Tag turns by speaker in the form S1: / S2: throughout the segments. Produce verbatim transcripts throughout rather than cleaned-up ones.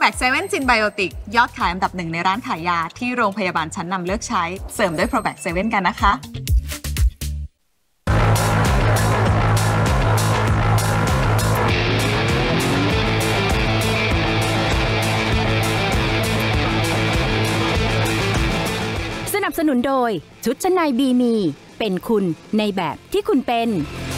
S1: Probac เซเว่น Synbiotic ยอดขายอันดับหนึ่งในร้านขายยาที่โรงพยาบาลชั้นนำเลือกใช้เสริมด้วย Probac เซเว่น กันนะคะ
S2: สนับสนุนโดยชุดชั้นในบีมีเป็นคุณในแบบที่คุณเป็น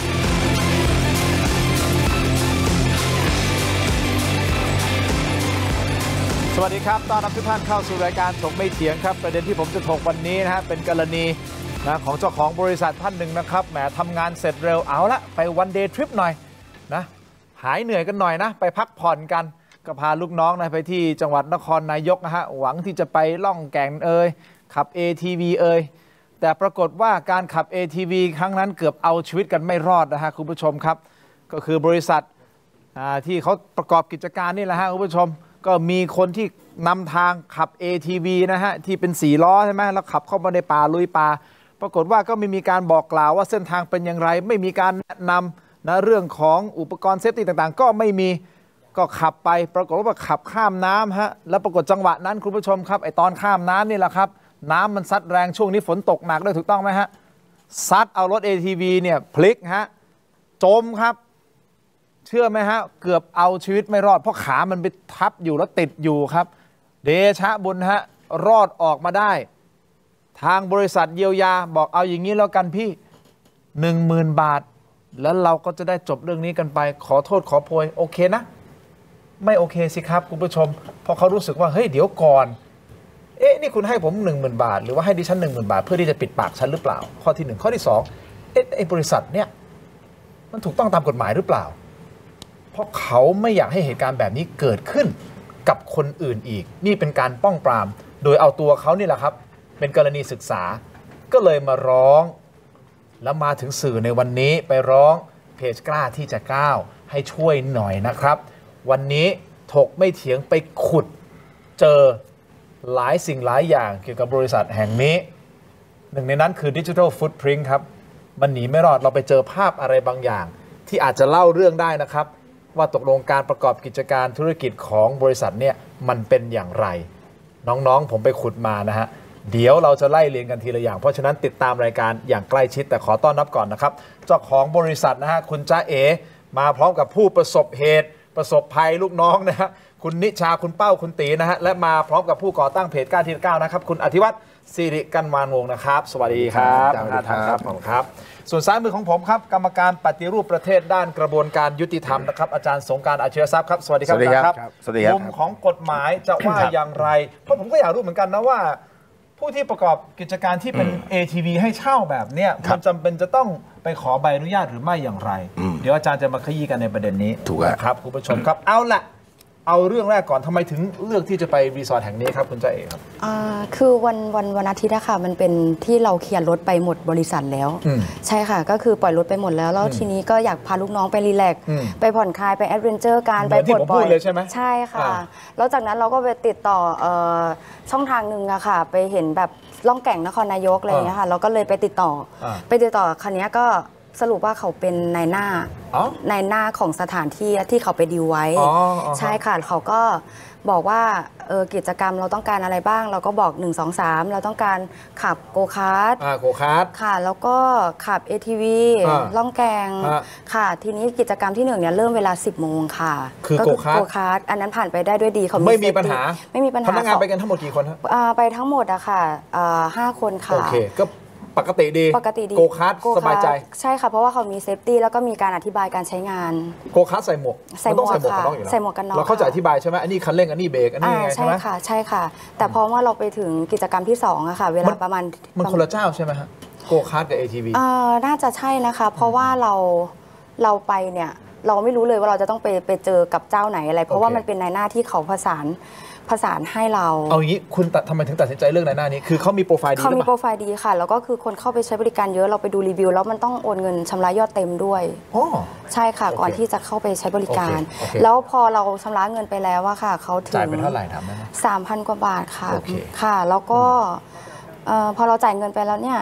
S3: สวัสดีครับต้อนรับทุกท่านเข้าสู่รายการถกไม่เถียงครับประเด็นที่ผมจะถกวันนี้นะฮะเป็นกรณีนะของเจ้าของบริษัทท่านหนึ่งนะครับแหมทำงานเสร็จเร็วเอาละไปวันเดย์ทริปหน่อยนะหายเหนื่อยกันหน่อยนะไปพักผ่อนกันก็พาลูกน้องนะไปที่จังหวัดนครนายกนะฮะหวังที่จะไปล่องแก่งเอ่ยขับ เอ ที วี เอ่ยแต่ปรากฏว่าการขับ เอ ที วี ครั้งนั้นเกือบเอาชีวิตกันไม่รอดนะฮะคุณผู้ชมครับก็คือบริษัทที่เขาประกอบกิจการนี่แหละฮะคุณผู้ชมก็มีคนที่นำทางขับ เอ ที วี นะฮะที่เป็นสี่ล้อใช่ไหมแล้วขับเข้ามาในป่าลุยป่าปรากฏว่าก็ไม่มีการบอกกล่าวว่าเส้นทางเป็นอย่างไรไม่มีการแนะนำนะเรื่องของอุปกรณ์เซฟตี้ต่างๆก็ไม่มีก็ขับไปปรากฏว่าขับข้ามน้ำฮะแล้วปรากฏจังหวะนั้นคุณผู้ชมครับไอตอนข้ามน้ำนี่แหละครับน้ำมันซัดแรงช่วงนี้ฝนตกหนักด้วยถูกต้องไหมฮะซัดเอารถ เอ ที วี เนี่ยพลิกฮะจมครับเชื่อไหมฮะเกือบเอาชีวิตไม่รอดเพราะขามันไปทับอยู่แล้วติดอยู่ครับเดชะบุญฮะรอดออกมาได้ทางบริษัทเยียวยาบอกเอาอย่างนี้แล้วกันพี่หนึ่งหมื่นบาทแล้วเราก็จะได้จบเรื่องนี้กันไปขอโทษขอโพยโอเคนะไม่โอเคสิครับคุณผู้ชมเพราะเขารู้สึกว่าเฮ้ยเดี๋ยวก่อนเอ๊ะนี่คุณให้ผมหนึ่งหมื่นบาทหรือว่าให้ดิฉันหนึ่งหมื่นบาทเพื่อที่จะปิดปากฉันหรือเปล่าข้อที่หนึ่งข้อที่สองเอ๊ะไอ้บริษัทเนี่ยมันถูกต้องตามกฎหมายหรือเปล่าเพราะเขาไม่อยากให้เหตุการณ์แบบนี้เกิดขึ้นกับคนอื่นอีกนี่เป็นการป้องปรามโดยเอาตัวเขานี่แหละครับเป็นกรณีศึกษาก็เลยมาร้องแล้วมาถึงสื่อในวันนี้ไปร้องเพจกล้าที่จะก้าวให้ช่วยหน่อยนะครับวันนี้ถกไม่เถียงไปขุดเจอหลายสิ่งหลายอย่างเกี่ยวกับบริษัทแห่งนี้หนึ่งในนั้นคือ Digital Footprint ครับมันหนีไม่รอดเราไปเจอภาพอะไรบางอย่างที่อาจจะเล่าเรื่องได้นะครับว่าตกลงการประกอบกิจการธุรกิจของบริษัทเนี่ยมันเป็นอย่างไรน้องๆผมไปขุดมานะฮะเดี๋ยวเราจะไล่เรียงกันทีละอย่างเพราะฉะนั้นติดตามรายการอย่างใกล้ชิดแต่ขอต้อนรับก่อนนะครับเจ้าของบริษัทนะฮะคุณจ้าเอ๋มาพร้อมกับผู้ประสบเหตุประสบภัยลูกน้องนะฮะคุณนิชาคุณเป้าคุณตีนะฮะและมาพร้อมกับผู้ก่อตั้งเพจกล้าที่จะก้าวนะครับคุณอธิวัฒน์สิริกันวานวงศ์นะครับสวัสดีครับท่านครับผมครับส่วนซ้ายมือของผมครับกรรมการปฏิรูปประเทศด้านกระบวนการยุติธรรมนะครับอาจารย์สงกรานต์ อาชญทรัพย์ครับสวัสดีครับอาจารย์ครับมุมของกฎหมายจะว่าอย่างไรเพราะผมก็อยากรู้เหมือนกันนะว่าผู้ที่ประกอบกิจการที่เป็น เอ ที วี ให้เช่าแบบเนี้ยมันจำเป็นจะต้องไปขอใบอนุญาตหรือไม่อย่างไรเดี๋ยวอาจารย์จะมาขยี้กันในประเด็นนี้ถูกครับคุณผู้ชมครับเอาละเอาเรื่องแรกก่อนทำไมถึงเลือกที่จะไปรีสอร์ทแห่งนี้ครับคุณจ้าเอ๋ครับ
S4: คือวันวันวันอาทิตย์นะคะมันเป็นที่เราเคลียร์รถไปหมดบริษัทแล้วใช่ค่ะก็คือปล่อยรถไปหมดแล้วแล้วทีนี้ก็อยากพาลูกน้องไปรีแลกซ์ไปผ่อนคลายไปแอดเวนเจอร์การไปปลดปล่อย
S3: เลยใช่ไหม
S4: ใช่ค่ะแล้วจากนั้นเราก็ไปติดต่อช่องทางหนึ่งอะค่ะไปเห็นแบบล่องแก่งนครนายกอะไรอย่างเงี้ยค่ะเราก็เลยไปติดต่อไปติดต่อคันนี้ก็สรุปว่าเขาเป็นนายหน้านายหน้าของสถานที่ที่เขาไปดีลไว้ใช่ค่ะเขาก็บอกว่าเออกิจกรรมเราต้องการอะไรบ้างเราก็บอกหนึ่ง สอง สามเราต้องการขับโกคาร์ท
S3: โกคาร์ท
S4: ค่ะแล้วก็ขับ เอ ที วี ล่องแกงค่ะทีนี้กิจกรรมที่หนึ่งเนี่ยเริ่มเวลาสิบโมงค่ะ
S3: คือโกคาร์ท
S4: โกคาร์ทอันนั้นผ่านไปได้ด้วยดีเขา
S3: ไม่มีปัญหา
S4: ไม่มีปัญหา
S3: พนักงานไปกันทั้งหมดกี่คนครับ
S4: ไปทั้งหมดอะค่ะห้าคนค่ะ
S3: โอเคก็ปกติดี
S4: ปกติดี
S3: โกคาร์ทสบายใจ
S4: ใช่ค่ะเพราะว่าเขามีเซฟตี้แล้วก็มีการอธิบายการใช้งาน
S3: โกคาร์ทใส่หมวก
S4: ใส่หมวกค่ะใส่หมวกกันน็อก
S3: เราเข้าใจอธิบายใช่ไหมอันนี้คันเร่งอันนี้เบรกอันนี้ไงใช่ไหม
S4: ใช่ค่ะใช่ค่ะแต่พอว่าเราไปถึงกิจกรรมที่สองอะค่ะเวลาประมาณ
S3: มันคนละเจ้าใช่ไหมฮะโกคาร์ทกับ เอ ที วี
S4: อ่าน่าจะใช่นะคะเพราะว่าเราเราไปเนี่ยเราไม่รู้เลยว่าเราจะต้องไปไปเจอกับเจ้าไหนอะไรเพราะว่ามันเป็นนายหน้าที่เขาประสานผสานให้เรา
S3: เอาอย่างนี้คุณทำไมถึงตัดสินใจเรื่องในหน้านี้คือเขามีโปรไฟล์ดี
S4: เขามีโปรไฟล์ดีค่ะแล้วก็คือคนเข้าไปใช้บริการเยอะเราไปดูรีวิวแล้วมันต้องโอนเงินชำระยอดเต็มด้วย
S3: อ๋อ
S4: ใช่ค่ะก่อนที่จะเข้าไปใช้บริการแล้วพอเราชำระเงินไปแล้วอะค่ะเขาถึง
S3: จ่ายเป็นเท่าไหร่ทำได้ไหม
S4: สามพันกว่าบาทค่ะค่ะแล้วก็พอเราจ่ายเงินไปแล้วเนี่ย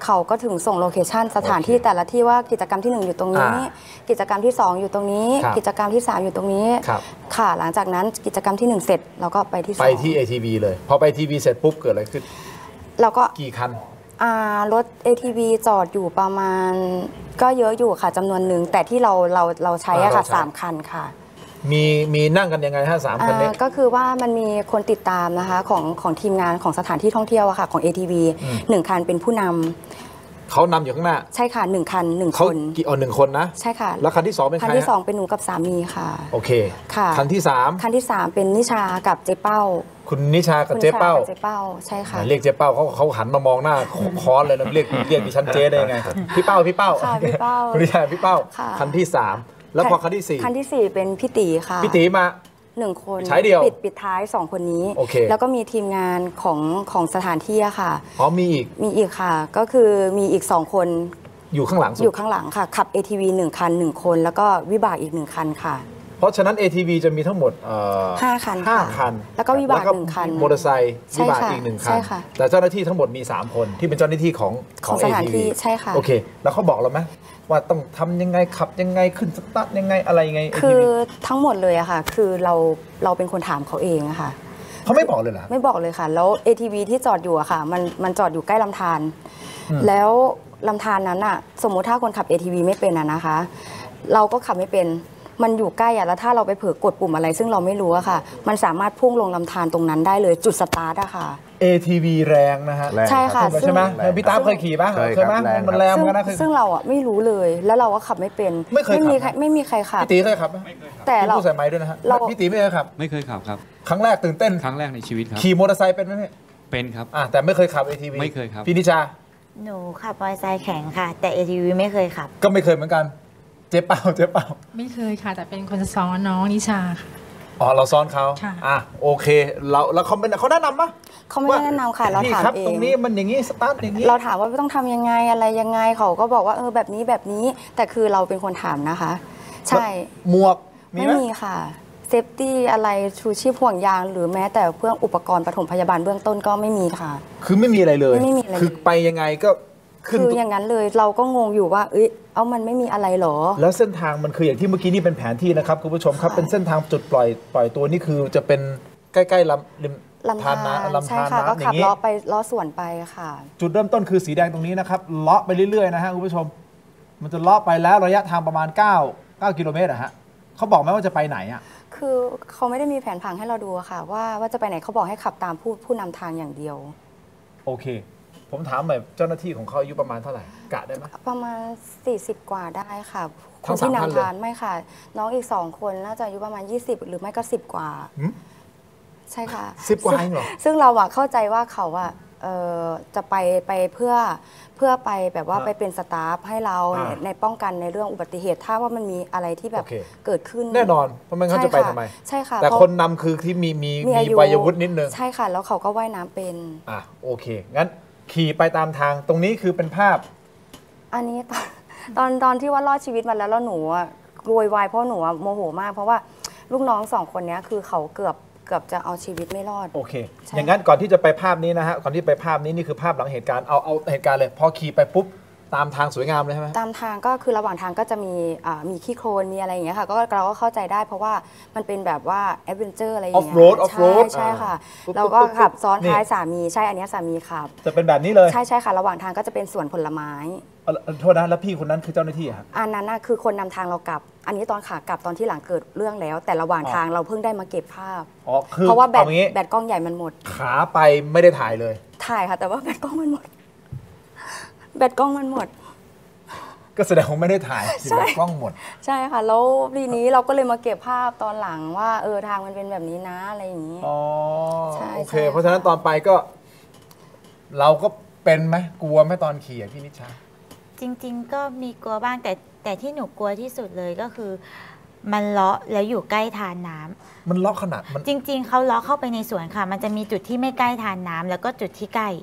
S4: เขาก็ถึงส่งโลเคชันสถานที่แต่ละที่ว่ากิจกรรมที่หนึ่งอยู่ตรงนี้กิจกรรมที่สองอยู่ตรงนี้กิจกรรมที่สามอยู่ตรงนี้ค่ะหลังจากนั้นกิจกรรมที่หนึ่งเสร็จเราก็ไปที่สอง
S3: ไปที่ เอ ที วี เลยพอไป เอ ที วี เสร็จปุ๊บเกิดอะไรขึ้น
S4: เราก็
S3: กี่คัน
S4: รถ เอ ที วี จอดอยู่ประมาณก็เยอะอยู่ค่ะจำนวนหนึ่งแต่ที่เราเราเราใช้อะค่ะสามคันค่ะ
S3: มีมีนั่งกันยังไงฮะสามคันนี้
S4: ก็คือว่ามันมีคนติดตามนะคะของของทีมงานของสถานที่ท่องเที่ยวอะค่ะของ เอ ที วี หนึ่งคันเป็นผู้นำ
S3: เขานำอยู่ข้างหน้า
S4: ใช่ค่ะหนึ่งคันหนึ่งคน
S3: กี่อ๋อหนึ่งคนนะ
S4: ใช่ค่ะ
S3: แล้วคันที่สองเป็นใคร
S4: คันที่สองเป็นหนูกับสามีค่ะ
S3: โอเค
S4: ค่ะ
S3: คันที่สาม
S4: คันที่สามเป็นนิชากับเจ๊เป้า
S3: คุณนิชากับเจ๊เป้า
S4: เจ๊เป้าใช่ค่ะ
S3: เรียกเจ๊เป้าเขาเขาหันมามองหน้าค้อนเลยนะเรียกเรียกดิฉันเจ๊ได้ยังไงพี่เป้าพี่เป้า
S4: ค่ะพี่เป้า
S3: คุณนิชาพี่เป้าคันที่สามแล้วพอคันที่สี่
S4: คันที่สี่เป็นพี่ตีค่ะ
S3: พี่ตีมา
S4: หนึ่งคน
S3: ใช้เดียว
S4: ปิดปิดท้ายสองคนนี้แล้วก็มีทีมงานของของสถานที่ค่ะ
S3: อ๋อมีอีก
S4: มีอีกค่ะก็คือมีอีกสองคน
S3: อยู่ข้างหลัง
S4: อยู่ข้างหลังค่ะขับ เอ ที วี หนึ่งคันหนึ่งคนแล้วก็วิบากอีกหนึ่งคันค่ะ
S3: เพราะฉะนั้น เอ ที วี จะมีทั้งหมด
S4: ห้าคัน
S3: ห้าคัน
S4: แล้วก็วิบากหนึ่งคัน
S3: มอเตอร์ไซค์วิบากอีกหนึ่งคันแต่เจ้าหน้าที่ทั้งหมดมีสามคนที่เป็นเจ้าหน้าที่ของ
S4: ของสถานที่ใช่ค่ะ
S3: โอเคแล้วเขาบอกเราไหมว่าต้องทำยังไงขับยังไงขึ้นสตาร์ทยังไงอะไรยังไง
S4: คือทั้งหมดเลยอะค่ะคือเราเราเป็นคนถามเขาเองอะค่ะ
S3: เขาไม่บอกเลยเหรอ
S4: ไม่บอกเลยค่ะแล้ว เอ ที วี ที่จอดอยู่อะค่ะมันมันจอดอยู่ใกล้ลำธารแล้วลำธารนั้นอะสมมุติถ้าคนขับ เอ ที วี ไม่เป็นอะนะคะเราก็ขับไม่เป็นมันอยู่ใกล้อะแล้วถ้าเราไปเผลอกดปุ่มอะไรซึ่งเราไม่รู้อะค่ะมันสามารถพุ่งลงลำธารตรงนั้นได้เลยจุดสตาร์ทอะค่ะ
S3: เอ ที วี แรงนะฮะ
S4: ใช่ค่ะ
S3: ใช่ไหมพี่ตาเคยขี่ป่ะเคยไหมมันแรงกันนะ
S4: ซึ่งเราอะไม่รู้เลยแล้วเราก็ขับไม่เป็น
S3: ไม่เคย
S4: มีใครไม่มีใครขับ
S3: พี่ตีเคยขับไหม
S4: แต่เรา
S3: ใส่ไม้ด้วยนะฮะพี่ตีไม่เคยขับ
S5: ไม่เคยขับครับ
S3: ครั้งแรกตื่นเต้น
S5: ครั้งแรกในชีวิตครับ
S3: ขี่มอเตอร์ไซค์เป็นไหม
S5: เป็นครับ
S3: อ่าแต่ไม่เคยขับ เอ ที วี
S5: ไม่เคยครับ
S3: พี่นิชา
S6: หนูขับมอเตอร์ไซค์แข็งค่ะแต่ เอ ที วี ไม่เคยขับ
S3: ก็ไม่เคยเหมือนกันเจ๊เป้าเจ๊เป้า
S7: ไม่เคยค่ะแต่เป็นคนซ้อนน้องนิชาค่ะ
S3: อ๋อเราซ้อนเขาอ่ะโอเคเราเราเขาเป็นเขาแนะนำปะ
S4: เขาไม่แนะนำค่ะเราถามเอง
S3: ตรงนี้มันอย่างนี้สตาร์ทอย่างนี้
S4: เราถามว่าต้องทำยังไงอะไรยังไงเขาก็บอกว่าเออแบบนี้แบบนี้แต่คือเราเป็นคนถามนะคะใช่
S3: หมวก
S4: ไม่มีค่ะเซฟตี้อะไรชูชีพห่วงยางหรือแม้แต่เพื่ออุปกรณ์ปฐมพยาบาลเบื้องต้นก็ไม่มีค่ะ
S3: คือไม่มีอะไรเลย
S4: ไม่มีอะไร
S3: คือไปยังไงก็
S4: คืออย่างนั้นเลยเราก็งงอยู่ว่าเอ้ยเอามันไม่มีอะไรหรอ
S3: แล้วเส้นทางมันคืออย่างที่เมื่อกี้นี่เป็นแผนที่นะครับคุณผู้ชมครับเป็นเส้นทางจุดปล่อยปล่อยตัวนี่คือจะเป็นใกล้ๆลำริม
S4: ลำธาร
S3: ลำธาร
S4: น้ำอย่างนี้ก็ขับเลาะไปเลาะสวนไปค่ะ
S3: จุดเริ่มต้นคือสีแดงตรงนี้นะครับเลาะไปเรื่อยๆนะฮะคุณผู้ชมมันจะเลาะไปแล้วระยะทางประมาณ9 9กิโลเมตรอะฮะเขาบอกไหมว่าจะไปไหนอะ
S4: คือเขาไม่ได้มีแผนผังให้เราดูค่ะว่าว่าจะไปไหนเขาบอกให้ขับตามผู้ผู้นำทางอย่างเดียว
S3: โอเคผมถามหน่อยเจ้าหน้าที่ของเขาอายุประมาณเท่าไหร่กะได้ไหม
S4: ประมาณสี่สิบกว่าได้ค่ะคนที่นำทางไม่ค่ะน้องอีกสองคนน่าจะอายุประมาณยี่สิบหรือไม่ก็สิบกว่าใช่ค่ะ
S3: สิบกว่าเหรอ
S4: ซึ่งเราอะเข้าใจว่าเขาอะจะไปไปเพื่อเพื่อไปแบบว่าไปเป็นสตาฟให้เราในป้องกันในเรื่องอุบัติเหตุถ้าว่ามันมีอะไรที่แบบเกิดขึ้น
S3: แน่นอนเพราะมันเขาจะไปทำไม
S4: ใช่ค่ะ
S3: แต่คนนำคือที่มีมีมีวัยวุฒินิดนึง
S4: ใช่ค่ะแล้วเขาก็ว่ายน้ำเป็น
S3: อ่ะโอเคงั้นขี่ไปตามทางตรงนี้คือเป็นภาพ
S4: อันนี้ตอนตอนตอนที่ว่ารอดชีวิตมาแล้วแล้วหนูอะโวยวายเพราะหนูโมโหมากเพราะว่าลูกน้องสองคนนี้คือเขาเกือบเกือบจะเอาชีวิตไม่รอด
S3: โอเคอย่างนั้นก่อนที่จะไปภาพนี้นะฮะก่อนที่ไปภาพนี้นี่คือภาพหลังเหตุการณ์เอาเอาเหตุการณ์เลยพอขี่ไปปุ๊บตามทางสวยงามเลยใช่ไหม
S4: ตามทางก็คือระหว่างทางก็จะมีมีขี้โคลนมีอะไรอย่างเงี้ยค่ะก็เราก็เข้าใจได้เพราะว่ามันเป็นแบบว่าแอดเวนเจอร์อะไรอย่างเงี้ย
S3: off road off road
S4: ใช่ค่ะเราก็ขับซ้อนท้ายสามีใช่อันนี้สามีขับ
S3: จะเป็นแบบนี้เลย
S4: ใช่ใช่ค่ะระหว่างทางก็จะเป็นสวนผลไม้
S3: โทษนะแล้วพี่คนนั้นคือเจ้าหน้าที่ครับ
S4: อันนั้นน่ะคือคนนำทางเรากลับอันนี้ตอนขากลับตอนที่หลังเกิดเรื่องแล้ว แต่ระหว่างทางเราเพิ่งได้มาเก็บภาพเพราะว่าแบตแบตกล้องใหญ่มันหมด
S3: ขาไปไม่ได้ถ่ายเลย
S4: ถ่ายค่ะแต่ว่าแบตกล้องมันหมดแบตกล้องมันหมด
S3: ก็แสดงว่าไม่ได้ถ่ายแบตกล้องหมด
S4: ใช่ค่ะแล้วทีนี้เราก็เลยมาเก็บภาพตอนหลังว่าเออทางมันเป็นแบบนี้นะอะไรอย่างนี้
S3: อ๋อโอเคเพราะฉะนั้นตอนไปก็ เราก็เป็นไหมกลัวไหมตอนขี่พี่นิชา
S6: จริงๆก็มีกลัวบ้างแต่แต่ที่หนูกลัวที่สุดเลยก็คือมันเลาะแล้วอยู่ใกล้ทานน้ำ
S3: มันเลาะขนาดมัน
S6: จริงๆเขาเลาะเข้าไปในสวนค่ะมันจะมีจุดที่ไม่ใกล้ทานน้ำแล้วก็จุดที่ใกล้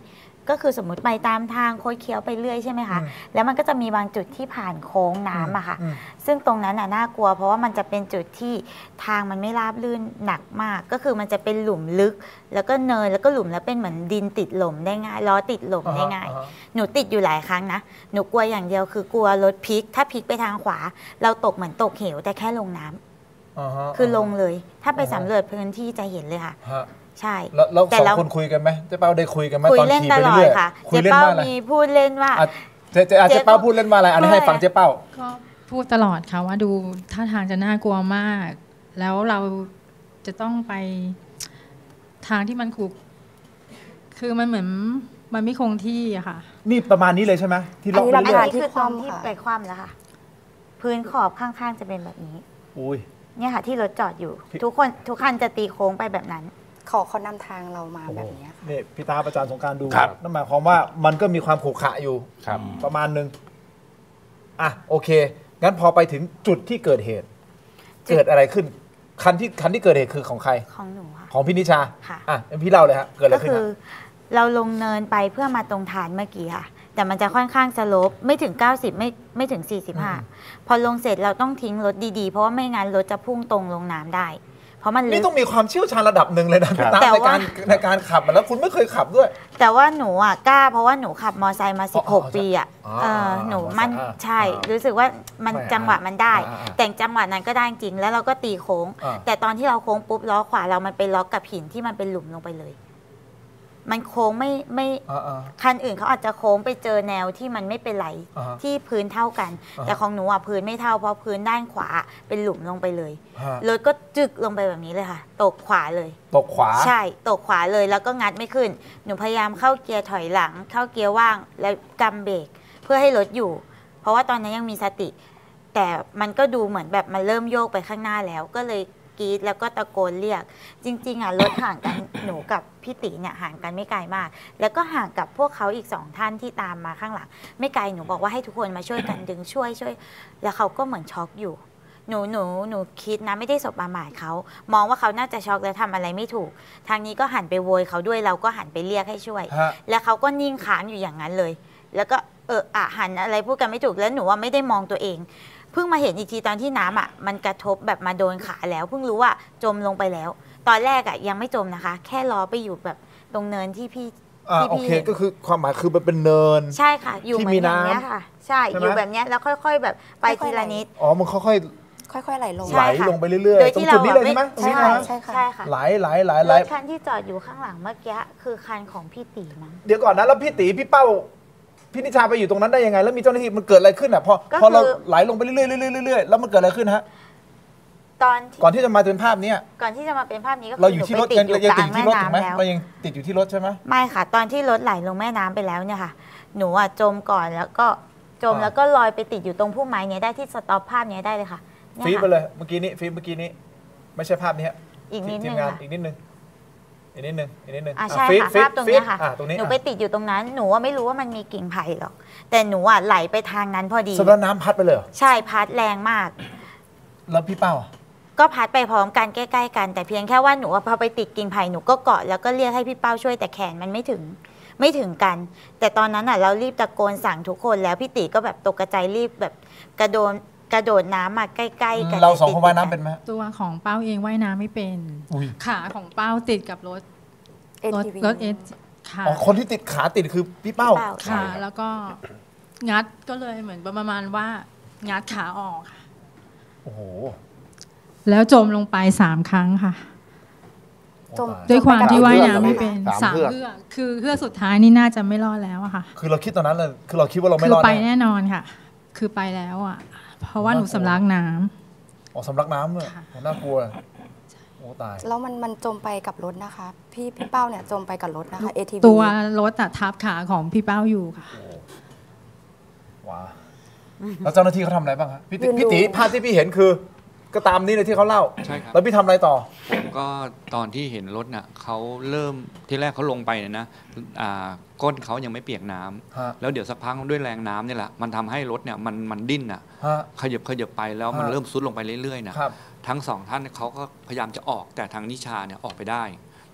S6: ก็คือสมมติไปตามทางโคดเคี้ยวไปเรื่อยใช่ไหมคะ
S3: อืม
S6: แล้วมันก็จะมีบางจุดที่ผ่านโค้งน้ำอะค่ะ
S3: อืม
S6: ซึ่งตรงนั้นน่ะน่ากลัว เพราะว่ามันจะเป็นจุดที่ทางมันไม่ราบรื่นหนักมาก ก็คือมันจะเป็นหลุมลึก แล้วก็เนินแล้วก็หลุมแล้วเป็นเหมือนดินติดหล่มได้ง่ายล้อติดหล่มได้ง่าย
S3: อ่าฮะ
S6: หนูติดอยู่หลายครั้งนะหนูกลัวอย่างเดียวคือกลัวรถพลิก ถ้าพลิกไปทางขวา เราตกเหมือนตกเหวแต่แค่ลงน้ำ
S3: อ่าฮะ
S6: คือลงเลย ถ้าไป
S3: อ่าฮะ
S6: สำรวจพื้นที่จะเห็นเลยค่ะ
S3: ฮะ
S6: ใช่
S3: แล้วแล้ว
S6: แต่
S3: สอง
S6: เรา
S3: คนคุยกันไหมเจ๊เป้าได้คุยกันไหม
S6: คุย
S3: ตอน
S6: เล่น
S3: ขี่
S6: ต
S3: ไป
S6: ลอด
S3: เรื่อย
S6: ค่ะ
S3: ๆคุย
S6: เจ๊
S3: เล่น
S6: เป้า
S3: ว่าอะไร
S6: มีพูดเล่นว่า
S3: อ่ะเจ๊เจ๊อ่ะ
S6: เจ๊
S3: เจ๊เป้าพูดเล่นว่าอะไรอันนี้ให้ฟังเจ๊เป้า
S7: ก็พูดตลอดค่ะว่าดูท่าทางจะน่ากลัวมาก แล้วเราจะต้องไปทางที่มันขรุคือมันเหมือนมันไม่คงที่อะค่ะ
S3: นี่ประมาณนี้เลยใช่ไหมที่ล็อก
S4: อันนี้
S3: ไป
S4: รา
S3: เรื่
S4: คา
S3: อย
S6: นี่คือตรงที่ไปคว่ำแล้วค่ะ พื้นขอบข้างๆจะเป็นแบบนี้
S3: ๆอุ้ย
S6: เนี่ยค่ะที่รถจอดอยู่
S3: พี่
S6: ทุกคนทุกคันจะตีโค้งไปแบบนั้น
S4: ขอเขานำทางเรามาแบบนี้ค่ะ
S3: นี่พี่ตาประจานสงกรารดู
S5: ครับ
S3: นั่นหมายความว่ามันก็มีความขรุขระอยู่
S5: ครับ
S3: ประมาณหนึ่งอ่ะโอเค งั้นพอไปถึงจุดที่เกิดเหตุ
S6: จุด
S3: เกิดอะไรขึ้น คันที่คันที่เกิดเหตุคือของใคร
S6: ของหนูค่ะ
S3: ของพี่นิชา
S6: ค่ะ
S3: อ่ะงั้นพี่เล่าเลยฮะเกิดอะไร
S6: ก็
S3: ขึ้น
S6: คือ
S3: ฮะ
S6: เราลงเนินไปเพื่อมาตรงฐานเมื่อกี้ค่ะ แต่มันจะค่อนข้างสโลปไม่ถึง เก้าสิบ ไม่ไม่ถึง สี่สิบห้า พอลงเสร็จเราต้องทิ้งรถดีๆ เพราะว่าไม่งั้นรถจะพุ่งตรงลงน้ำได้ เพราะมันลึ
S3: นี่
S6: ก
S3: ต้องมีความเชี่ยวชาญระดับหนึ่งเลยนะพี่ตา
S6: แต่
S3: ใน
S6: ว่า
S3: การในการขับมาแล้วคุณไม่เคยขับด้วย
S6: แต่ว่าหนูอ่ะกล้าเพราะว่าหนูขับมอไซค์มา
S3: อ๋อ
S6: 16 ปีอ่ะ
S3: อ๋อ
S6: เออหนูมัน
S3: อ่า
S6: ใช่
S3: อ่ารู้
S6: รู้สึกว่ามัน
S3: ไม่อ่า
S6: จังหวะมันได้
S3: อ่าอ่า
S6: แต่จังหวะนั้นก็ได้จริงแล้วเราก็ตีโค้ง
S3: อ่า
S6: แต่ตอนที่เราโค้งปุ๊บล้อขวาเรามันไปล็อกกับหินที่มันเป็นหลุมลงไปเลย มันโค้งไม่ไม่
S3: อ่าอ่า
S6: คันอื่นเขาอาจจะโค้งไปเจอแนวที่มันไม่เป็นไร
S3: อ่าฮะ
S6: ที่พื้นเท่ากัน
S3: อ่าฮะ
S6: แต่ของหนูอ่ะพื้นไม่เท่าเพราะพื้นด้านขวาเป็นหลุมลงไปเลย
S3: ฮะ
S6: รถก็จึกลงไปแบบนี้เลยค่ะ ตกขวาเลย
S3: ตกขวา
S6: ใช่ ตกขวาเลยแล้วก็งัดไม่ขึ้น หนูพยายามเข้าเกียร์ถอยหลัง เข้าเกียร์ว่างแล้วกำเบรกเพื่อให้รถอยู่ เพราะว่าตอนนั้นยังมีสติ แต่มันก็ดูเหมือนแบบมันเริ่มโยกไปข้างหน้าแล้ว ก็เลยกรีดแล้วก็ตะโกนเรียก จริงๆอ่ะรถห่างกัน หนูกับพี่ตีเนี่ยห่างกันไม่ไกลมาก แล้วก็ห่างกับพวกเขาอีกสองท่านที่ตามมาข้างหลัง ไม่ไกลหนูบอกว่าให้ทุกคนมาช่วยกันดึงช่วยช่วย แล้วเขาก็เหมือนช็อกอยู่ หนูหนูหนูคิดนะไม่ได้สบประมาทเขา มองว่าเขาน่าจะช็อกและทำอะไรไม่ถูก ทางนี้ก็หันไปโวยเขาด้วยเราก็หันไปเรียกให้ช่วย
S3: ฮะ
S6: แล้วเขาก็นิ่งค้างอยู่อย่างนั้นเลย แล้วก็เอออะหันอะไรพูดกันไม่ถูกแล้วหนูว่าไม่ได้มองตัวเอง เพิ่งมาเห็นอีกทีตอนที่น้ำอ่ะมันกระทบแบบมาโดนขาแล้ว เพิ่งรู้ว่าจมลงไปแล้ว ตอนแรกอ่ะยังไม่จมนะคะ แค่ล้อไปอยู่แบบตรงเนินที่พี่
S3: อ่า
S6: ที่
S3: โอ
S6: พี่
S3: เค
S6: เห็น
S3: ก็คือความหมายคือมันเป็นเนิน
S6: ใช่ค่ะ อยู่
S3: ที่
S6: เหมือน
S3: มี
S6: อย่างเนี้ย
S3: น้ำ
S6: ค่ะ ใช่
S3: ใช่ไหม
S6: อยู่แบบเนี้ยแล้วค่อย ๆ แบบไป
S4: ค่อยๆ
S6: ทีละนิด
S3: อ๋อมันค่อย
S4: ค่อยๆไหลลง
S3: ๆ
S6: ใช่
S3: ไหล
S6: ค่ะ
S3: ลงไปเรื่อย
S6: โดย
S3: ๆตรง
S6: ที่
S3: จุด
S6: เรา
S3: นี้
S6: อะ
S3: เลยใช่ไหม
S6: ไม่
S3: ตรงนี้
S6: ใช่
S3: นะ
S4: ใช่ค่ะ
S6: ใช่ค่ะ
S3: ไหลไหลไหลไห
S6: ร
S3: ล
S6: ถคันที่จอดอยู่ข้างหลังเมื่อกี้คือคันของพี่ตีมั้ง
S3: เดี๋ยวก่อนนะแล้วพี่ตีพี่เป้าพี่นิชาไปอยู่ตรงนั้นได้ยังไง แล้วมีเจ้าหน้าที่มันเกิดอะไรขึ้นอ่ะพอ
S6: ก็
S3: พอเรา
S6: คือ
S3: ไหลลงไปเรื่อยๆเรื่อยๆเรื่อยๆแล้วมันเกิดอะไรขึ้นฮะ
S6: ตอนที่
S3: ก่อนที่จะมาเป็นภาพเนี้ย
S6: ก่อนที่จะมาเป็นภาพนี้ก็
S3: เรา
S6: คือ
S3: อ
S6: ห
S3: ยู่
S6: นู
S3: ที่
S6: ไป
S3: รถ
S6: ติด
S3: ยัง
S6: อยู่
S3: ยัง
S6: ก
S3: ติ
S6: ลา
S3: ด
S6: ง
S3: ที่
S6: แม่
S3: รถถูกไหม
S6: น้ำแล้ว
S3: เรายังติดอยู่ที่รถใช่ไหม
S6: ไม่ค่ะ ตอนที่รถไหลลงแม่น้ำไปแล้วเนี่ยค่ะ หนูอ่ะจมก่อนแล้วก็จม
S3: อ่า
S6: แล้วก็ลอยไปติดอยู่ตรงพุ่มไม้เนี้ยได้ที่สต็อปภาพเนี้ยได้เลยค่ะเนี่ย
S3: ฟีด
S6: ค่ะ
S3: ไปเลยเมื่อกี้นี้ฟีดเมื่อกี้นี้ ไม่ใช่ภาพนี้ฮะ
S6: อีกนิด
S3: ที
S6: นึ
S3: ม
S6: ง
S3: งาน
S6: ค่ะ
S3: อีกนิดนึงอีกนิดนึงอีกนิดนึง
S6: อ่ะ
S3: อ่ะ
S6: ใช่
S3: ฟีด
S6: ค่ะ
S3: ฟีด
S6: ภาพตรงเนี้ยค่ะ
S3: ฟีดอ่ะตรงนี้
S6: หนู
S3: อ่ะ
S6: ไปติดอยู่ตรงนั้น หนูว่าไม่รู้ว่ามันมีกิ่งไผ่หรอก แต่หนูอ่ะไหลไปทางนั้นพอดี
S3: สำหรับน้ำพัดไปเลยเหรอ
S6: ใช่พัดแรงมาก
S3: แล้วพี่เป้าอ่ะ
S6: ก็พัดไปพร้อมกันใกล้ๆกัน แต่เพียงแค่ว่าหนูอะพอไปติดกิ่งไผ่หนูก็เกาะแล้วก็เรียกให้พี่เป้าช่วยแต่แขนมันไม่ถึงไม่ถึงกัน แต่ตอนนั้นอ่ะเรารีบตะโกนสั่งทุกคนแล้วพี่ติก็แบบตกกระจายรีบแบบกระโดดกระโดดน้ำมาใกล้ๆกัน
S3: เราสองคน
S6: ติดๆ
S3: ว่ายน้ำเป็นไหม
S7: ตัวของเป้าเองว่ายน้ำไม่เป็น
S3: อุ้ย
S7: ขาของเป้าติดกับรถรถ
S4: เอ ที วี
S7: รถเอสค่ะ
S3: อ๋อคนที่ติดขาติดคือพี่เป้า
S6: เป้า
S7: ค่ะ แล้วก็งัดก็เลยเหมือนประมาณว่างัดขาออกค่ะ
S3: โอ้โห
S7: แล้วจมลงไปสามครั้งค่ะ
S4: จม
S7: ด้วยความที่ว่ายน้ำไม่
S4: จ
S7: เป็น
S5: สาม
S7: สาม
S5: เฮือก
S7: เฮือกคือเฮือกสุดท้ายนี่น่าจะไม่รอดแล้วอะค่ะ
S3: คือเราคิดตอนนั้นเลยคือเราคิดว่าเราไม่
S7: คือ
S3: รอด
S7: ไป
S3: แน่
S7: แน่นอนค่ะ คือไปแล้วอ่ะ เพราะว่าหนูสำลักน้ำ
S3: อ๋อสำลักน้ำเลย
S7: ค่ะ
S3: โอ้น่ากลัวโอ้ตาย
S4: แล้วมันมันจมไปกับรถนะคะ พี่พี่เป้าเนี่ยจมไปกับรถนะคะ เอ ที วี
S7: ตัวรถอะทับขาของพี่เป้าอยู่ค่ะ
S3: ว้าแล้วเจ้าหน้าที่เขาทำอะไรบ้างครับพี่ติ
S4: ยืนดู
S3: พี่ตีภาพที่พี่เห็นคือ ก็ตามนี้เลยที่เขาเล่า
S5: ใช่ครับ
S3: แล้วพี่ทำอะไรต่อ
S5: ผมก็ตอนที่เห็นรถน่ะเขาเริ่มที่แรกเขาลงไปเนี่ยนะอ่าก้นเขายังไม่เปียกน้ำ
S3: ฮะ
S5: แล้วเดี๋ยวสักพักด้วยแรงน้ำเนี่ยแหละมันทำให้รถเนี่ยมันมันดิ้นอ่ะ
S3: ฮะ
S5: ขยับขยับไปแล้วมัน
S3: ฮะ
S5: เริ่มซุดลงไปเรื่อยๆนะครับ ทั้งสองท่านเขาก็พยายามจะออกแต่ทางนิชาเนี่ยออกไปได้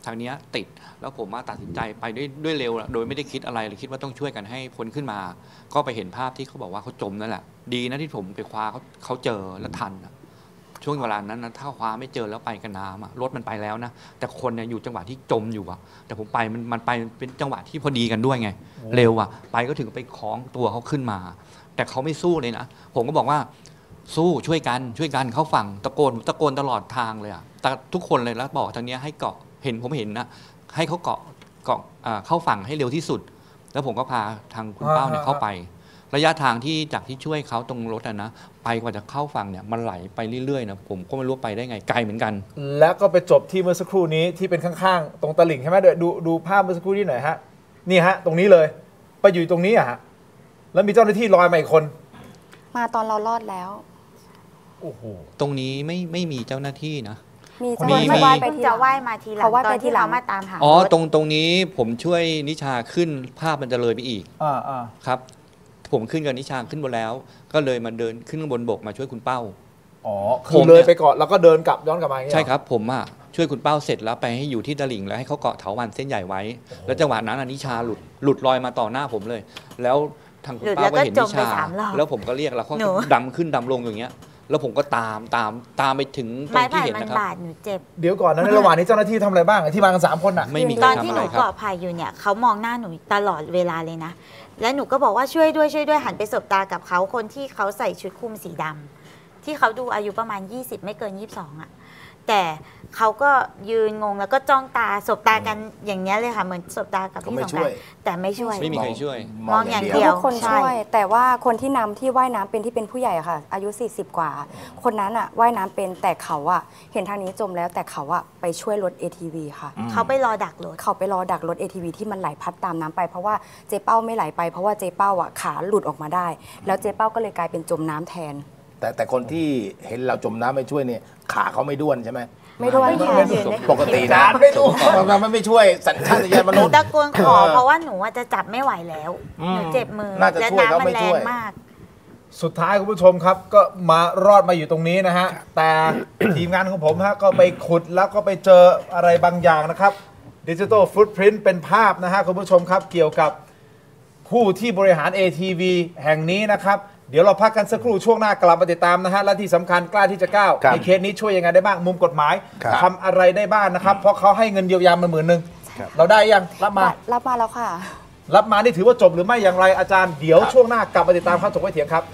S5: ทางนี้ติดแล้วผมมาตัดสินใจไปด้วยด้วยเร็วโดยไม่ได้คิดอะไรเลยคิดว่าต้องช่วยกันให้พ้นขึ้นมาก็ไปเห็นภาพที่เขาบอกว่าเขาจมนั่นแหละดีนะที่ผมไปคว้าเขาเขาเจอและทันช่วงเวลานั้นนะถ้าคว้าไม่เจอแล้วไปกับน้ำรถมันไปแล้วนะแต่คนเนี่ยอยู่จังหวะที่จมอยู่อะแต่ผมไปมันมันไปเป็นจังหวะที่พอดีกันด้วยไงเร็วอะไปก็ถึงไปคล้องตัวเขาขึ้นมาแต่เขาไม่สู้เลยนะผมก็บอกว่าสู้ช่วยกันช่วยกันเข้าฝั่งตะโกนตะโกนตลอดทางเลยอะแต่ทุกคนเลยแล้วบอกทางนี้ให้เกาะเห็นผมเห็นนะให้เขาเกาะเกาะเข้าฝั่งให้เร็วที่สุดแล้วผมก็พาทางคุณเป้าเนี่ยเข้าไประยะทางที่จากที่ช่วยเขาตรงรถนะนะไปกว่าจะเข้าฝั่งเนี่ยมันไหลไปเรื่อยๆนะผมก็ไม่รู้ไปได้ไงไกลเหมือนกัน
S3: แล้วก็ไปจบที่เมื่อสักครู่นี้ที่เป็นข้างๆตรงตลิ่งใช่ไหมเดี๋ยวดูดูภาพเมื่อสักครู่นี้หน่อยฮะนี่ฮะตรงนี้เลยไปอยู่ตรงนี้อะฮะแล้วมีเจ้าหน้าที่ลอยมาอีกคน
S4: มาตอนเรารอดแล้ว
S3: โอ้โห
S5: ตรงนี้ไม่ไม่มีเจ้าหน้าที่นะ
S4: มีเจ้าหน้าที่ว่ายไปที่
S6: จะว่ายมาทีหลังตอนที่เรามาตามหา
S5: อ๋อตรงตรงนี้ผมช่วยนิชาขึ้นภาพมันจะเลยไปอีก
S3: อ่าอ่า
S5: ครับผมขึ้นกับนิชาขึ้นบนแล้วก็เลยมาเดินขึ้นบนบกมาช่วยคุณเป้า
S3: อ๋อผมเลยไปก่อนแล้วก็เดินกลับย้อนกลับมา
S5: ใช่ครับผมอ่ะช่วยคุณเป้าเสร็จแล้วไปให้อยู่ที่ตลิ่งแล้วให้เขาเกาะเถาวัลย์เส้นใหญ่ไว้แล้วจังหวะนั้นนิชาหลุดหลุดลอยมาต่อหน้าผมเลยแล้วทางคุณเป้าก็เห็นนิชาแล้วผมก็เรียกแล้วเขาดำขึ้นดำลงอย่างเงี้ยแล้วผมก็ตามตามตามไปถึงตรงที่เห็นนะครับ
S6: หนูเจ็บ
S3: เดี๋ยวก่อนนะในระหว่างนี้เจ้าหน้าที่ทำอะไรบ้างที่มากันสามคนอ่ะ
S5: ไม่มี
S6: ตอนที่หนูเกาะภัยอยู่เนี่ยเขามองหน้าหนูตลอดเวลาเลยนะแล้วหนูก็บอกว่าช่วยด้วยช่วยด้วยหันไปสบตากับเขาคนที่เขาใส่ชุดคลุมสีดำที่เขาดูอายุประมาณยี่สิบไม่เกินยี่สิบสองอ่ะแต่เขาก็ยืนงงแล้วก็จ้องตาสบตากันอย่างนี้เลยค่ะเหมือนสบตากับพี่สงกรานต์แต่ไม่ช่วย
S5: ไม่มีใครช่วย
S6: มองอย่างเดียว
S4: ทุกคนช่วยแต่ว่าคนที่นำที่ว่ายน้ำเป็นที่เป็นผู้ใหญ่ค่ะอายุสี่สิบกว่าคนนั้นอ่ะว่ายน้ำเป็นแต่เขาอ่ะเห็นทางนี้จมแล้วแต่เขาอ่ะไปช่วยรถ เอ ที วี ค่ะ
S6: เขาไปรอดักรถ
S4: เขาไปรอดักรถ เอ ที วี ที่มันไหลพัดตามน้ำไปเพราะว่าเจ๊เป้าไม่ไหลไปเพราะว่าเจ๊เป้าอ่ะขาหลุดออกมาได้แล้วเจ๊เป้าก็เลยกลายเป็นจมน้ำแทน
S8: แต่แต่คนที่เห็นเราจมน้ำไม่ช่วยเนี่ยขาเขาไม่ด้วนใช่ไหม
S4: ไม่ด้วน
S8: ปกตินะไม่ด้วนมันไม่ช่วยสัญชาตญาณมนุษย์
S6: ตะโกนขอเพราะว่าหนูจะจับไม่ไหวแล้วหนูเจ็บมือและน้ำมันแรงมาก
S3: สุดท้ายคุณผู้ชมครับก็มารอดมาอยู่ตรงนี้นะฮะแต่ทีมงานของผมฮะก็ไปขุดแล้วก็ไปเจออะไรบางอย่างนะครับดิจิทัลฟุตพริ้นท์เป็นภาพนะฮะคุณผู้ชมครับเกี่ยวกับผู้ที่บริหาร เอ ที วี แห่งนี้นะครับเดี๋ยวเราพักกันสักครู่ช่วงหน้ากลับมาติดตามนะฮะและที่สำคัญกล้าที่จะก้าวในเคสนี้ช่วยยังไงได้บ้างมุมกฎหมายทำอะไรได้บ้างนะครับเพราะเขาให้เงินเยียวยามาหมื่นหนึ่งเราได้ยังรับมา
S4: รับมาแล้วค่ะ
S3: รับมานี่ถือว่าจบหรือไม่อย่างไรอาจารย์เดี๋ยวช่วงหน้ากลับมาติดตามข้าวถกไว้เถียงครับ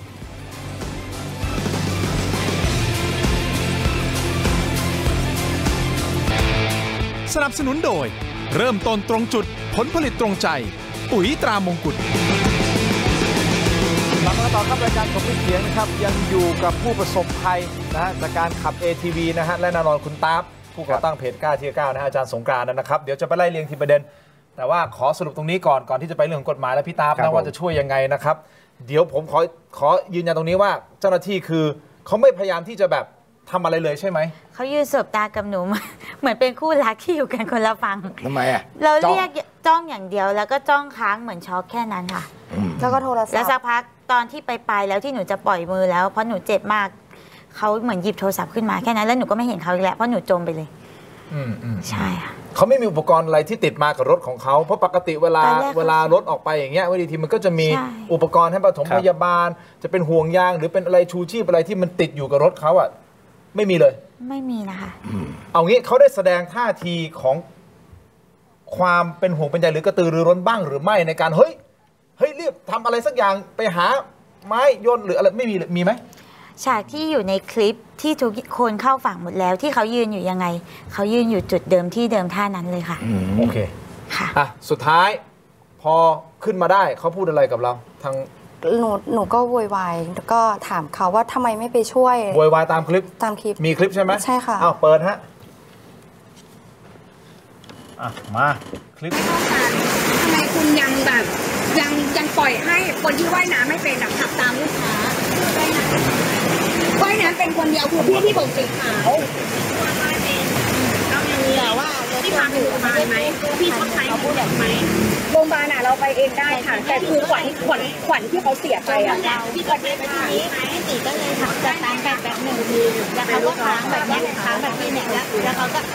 S9: สนับสนุนโดยเริ่มต้นตรงจุดผลผลิตตรงใจปุ๋ยตรามงกุฎ
S3: กลับมาต่อครับรายการถกไว้เถียงนะครับยังอยู่กับผู้ประสบภัยนะฮะจากการขับ เอ ที วี นะฮะและแน่นอนคุณตาบผู้ก่อตั้งเพจกล้าที่จะก้าวนะฮะอาจารย์สงกรานต์นะครับเดี๋ยวจะไปไล่เรียงทีประเด็นแต่ว่าขอสรุปตรงนี้ก่อนก่อนที่จะไปเรื่องของกฎหมายและพี่ตาบนะว่าจะช่วยยังไงนะครับเดี๋ยวผมขอขอยืนยันตรงนี้ว่าเจ้าหน้าที่คือเขาไม่พยายามที่จะแบบทำอะไรเลยใช่ไหม
S6: เขายืนสบตากับหนูเหมือนเป็นคู่รักที่อยู่กันคนละฝั่ง
S8: ทำไมอ่ะ
S6: เราเรียกจ้องอย่างเดียวแล้วก็จ้องค้างเหมือนช็อกแค่นั้นค่ะ
S4: แล้วก็โทรศัพท์
S6: แล้วสักพักตอนที่ไปไปแล้วที่หนูจะปล่อยมือแล้วเพราะหนูเจ็บมากเขาเหมือนหยิบโทรศัพท์ขึ้นมาแค่นั้นแล้วหนูก็ไม่เห็นเขาอีกแล้วเพราะหนูจมไปเลย
S3: อืมอืม
S6: ใช่ค่ะ
S3: เขาไม่มีอุปกรณ์อะไรที่ติดมากับรถของเขาเพราะปกติเวลาเวลารถออกไปอย่างเงี้ยวิธีมันก็จะมีอุปกรณ์ให้ปฐมพยาบาลจะเป็นห่วงยางหรือเป็นอะไรชูชีพอะไรที่มันติดอยู่กับรถเขาอ่ะไม่มีเลย
S6: ไม่มีนะคะ
S3: เอางี้เขาได้แสดงท่าทีของความเป็นห่วงเป็นใยหรือกระตือรือร้นบ้างหรือไม่ในการเฮ้ยเฮ้ยรีบทำอะไรสักอย่างไปหาไม้ย่นหรืออะไรไม่มีมีไหม
S6: ฉากที่อยู่ในคลิปที่ทุกคนเข้าฝั่งหมดแล้วที่เขายืนอยู่ยังไงเขายืนอยู่จุดเดิมที่เดิมท่านั้นเลยค่ะ
S3: โอเค
S6: ค่ะ
S3: อ่ะสุดท้ายพอขึ้นมาได้เขาพูดอะไรกับเราทาง
S4: หนูหนูก็โวยวายแล้วก็ถามเขาว่าทำไมไม่ไปช่วย
S3: โวยวายตามคลิป
S4: ตามคลิป
S3: มีคลิปใช่ไหม
S4: ใช่ค่ะ
S3: อ้าวเปิดฮะอ่ะมาคลิป
S10: ทำไมคุณยังแบบยังยังปล่อยให้คนที่ว่ายน้ำไม่เป็นแบบขับตามลูกค้าว่ายน้ำเป็นคนเดียวคือพี่ที่ผมสีขาวเอาอย่างนี้แล้วว่าที่พาไปโรงพยาบาลไหมพี่ชดใช้เขาพูดแบบไหมโรงพยาบาลอ่ะเราไปเองได้ค่ะแต่คือขวัญขวัญขวัญที่เขาเสียไปอ่ะพี่ขวัญได้ไปไหม
S6: ตีก็เลยถามจัดการแบบแบบหนึ่งทีแล้วเขาก็ค้างแบบนี้ค้างแบบนี้เนี่ยแล้วแล้วเขาก็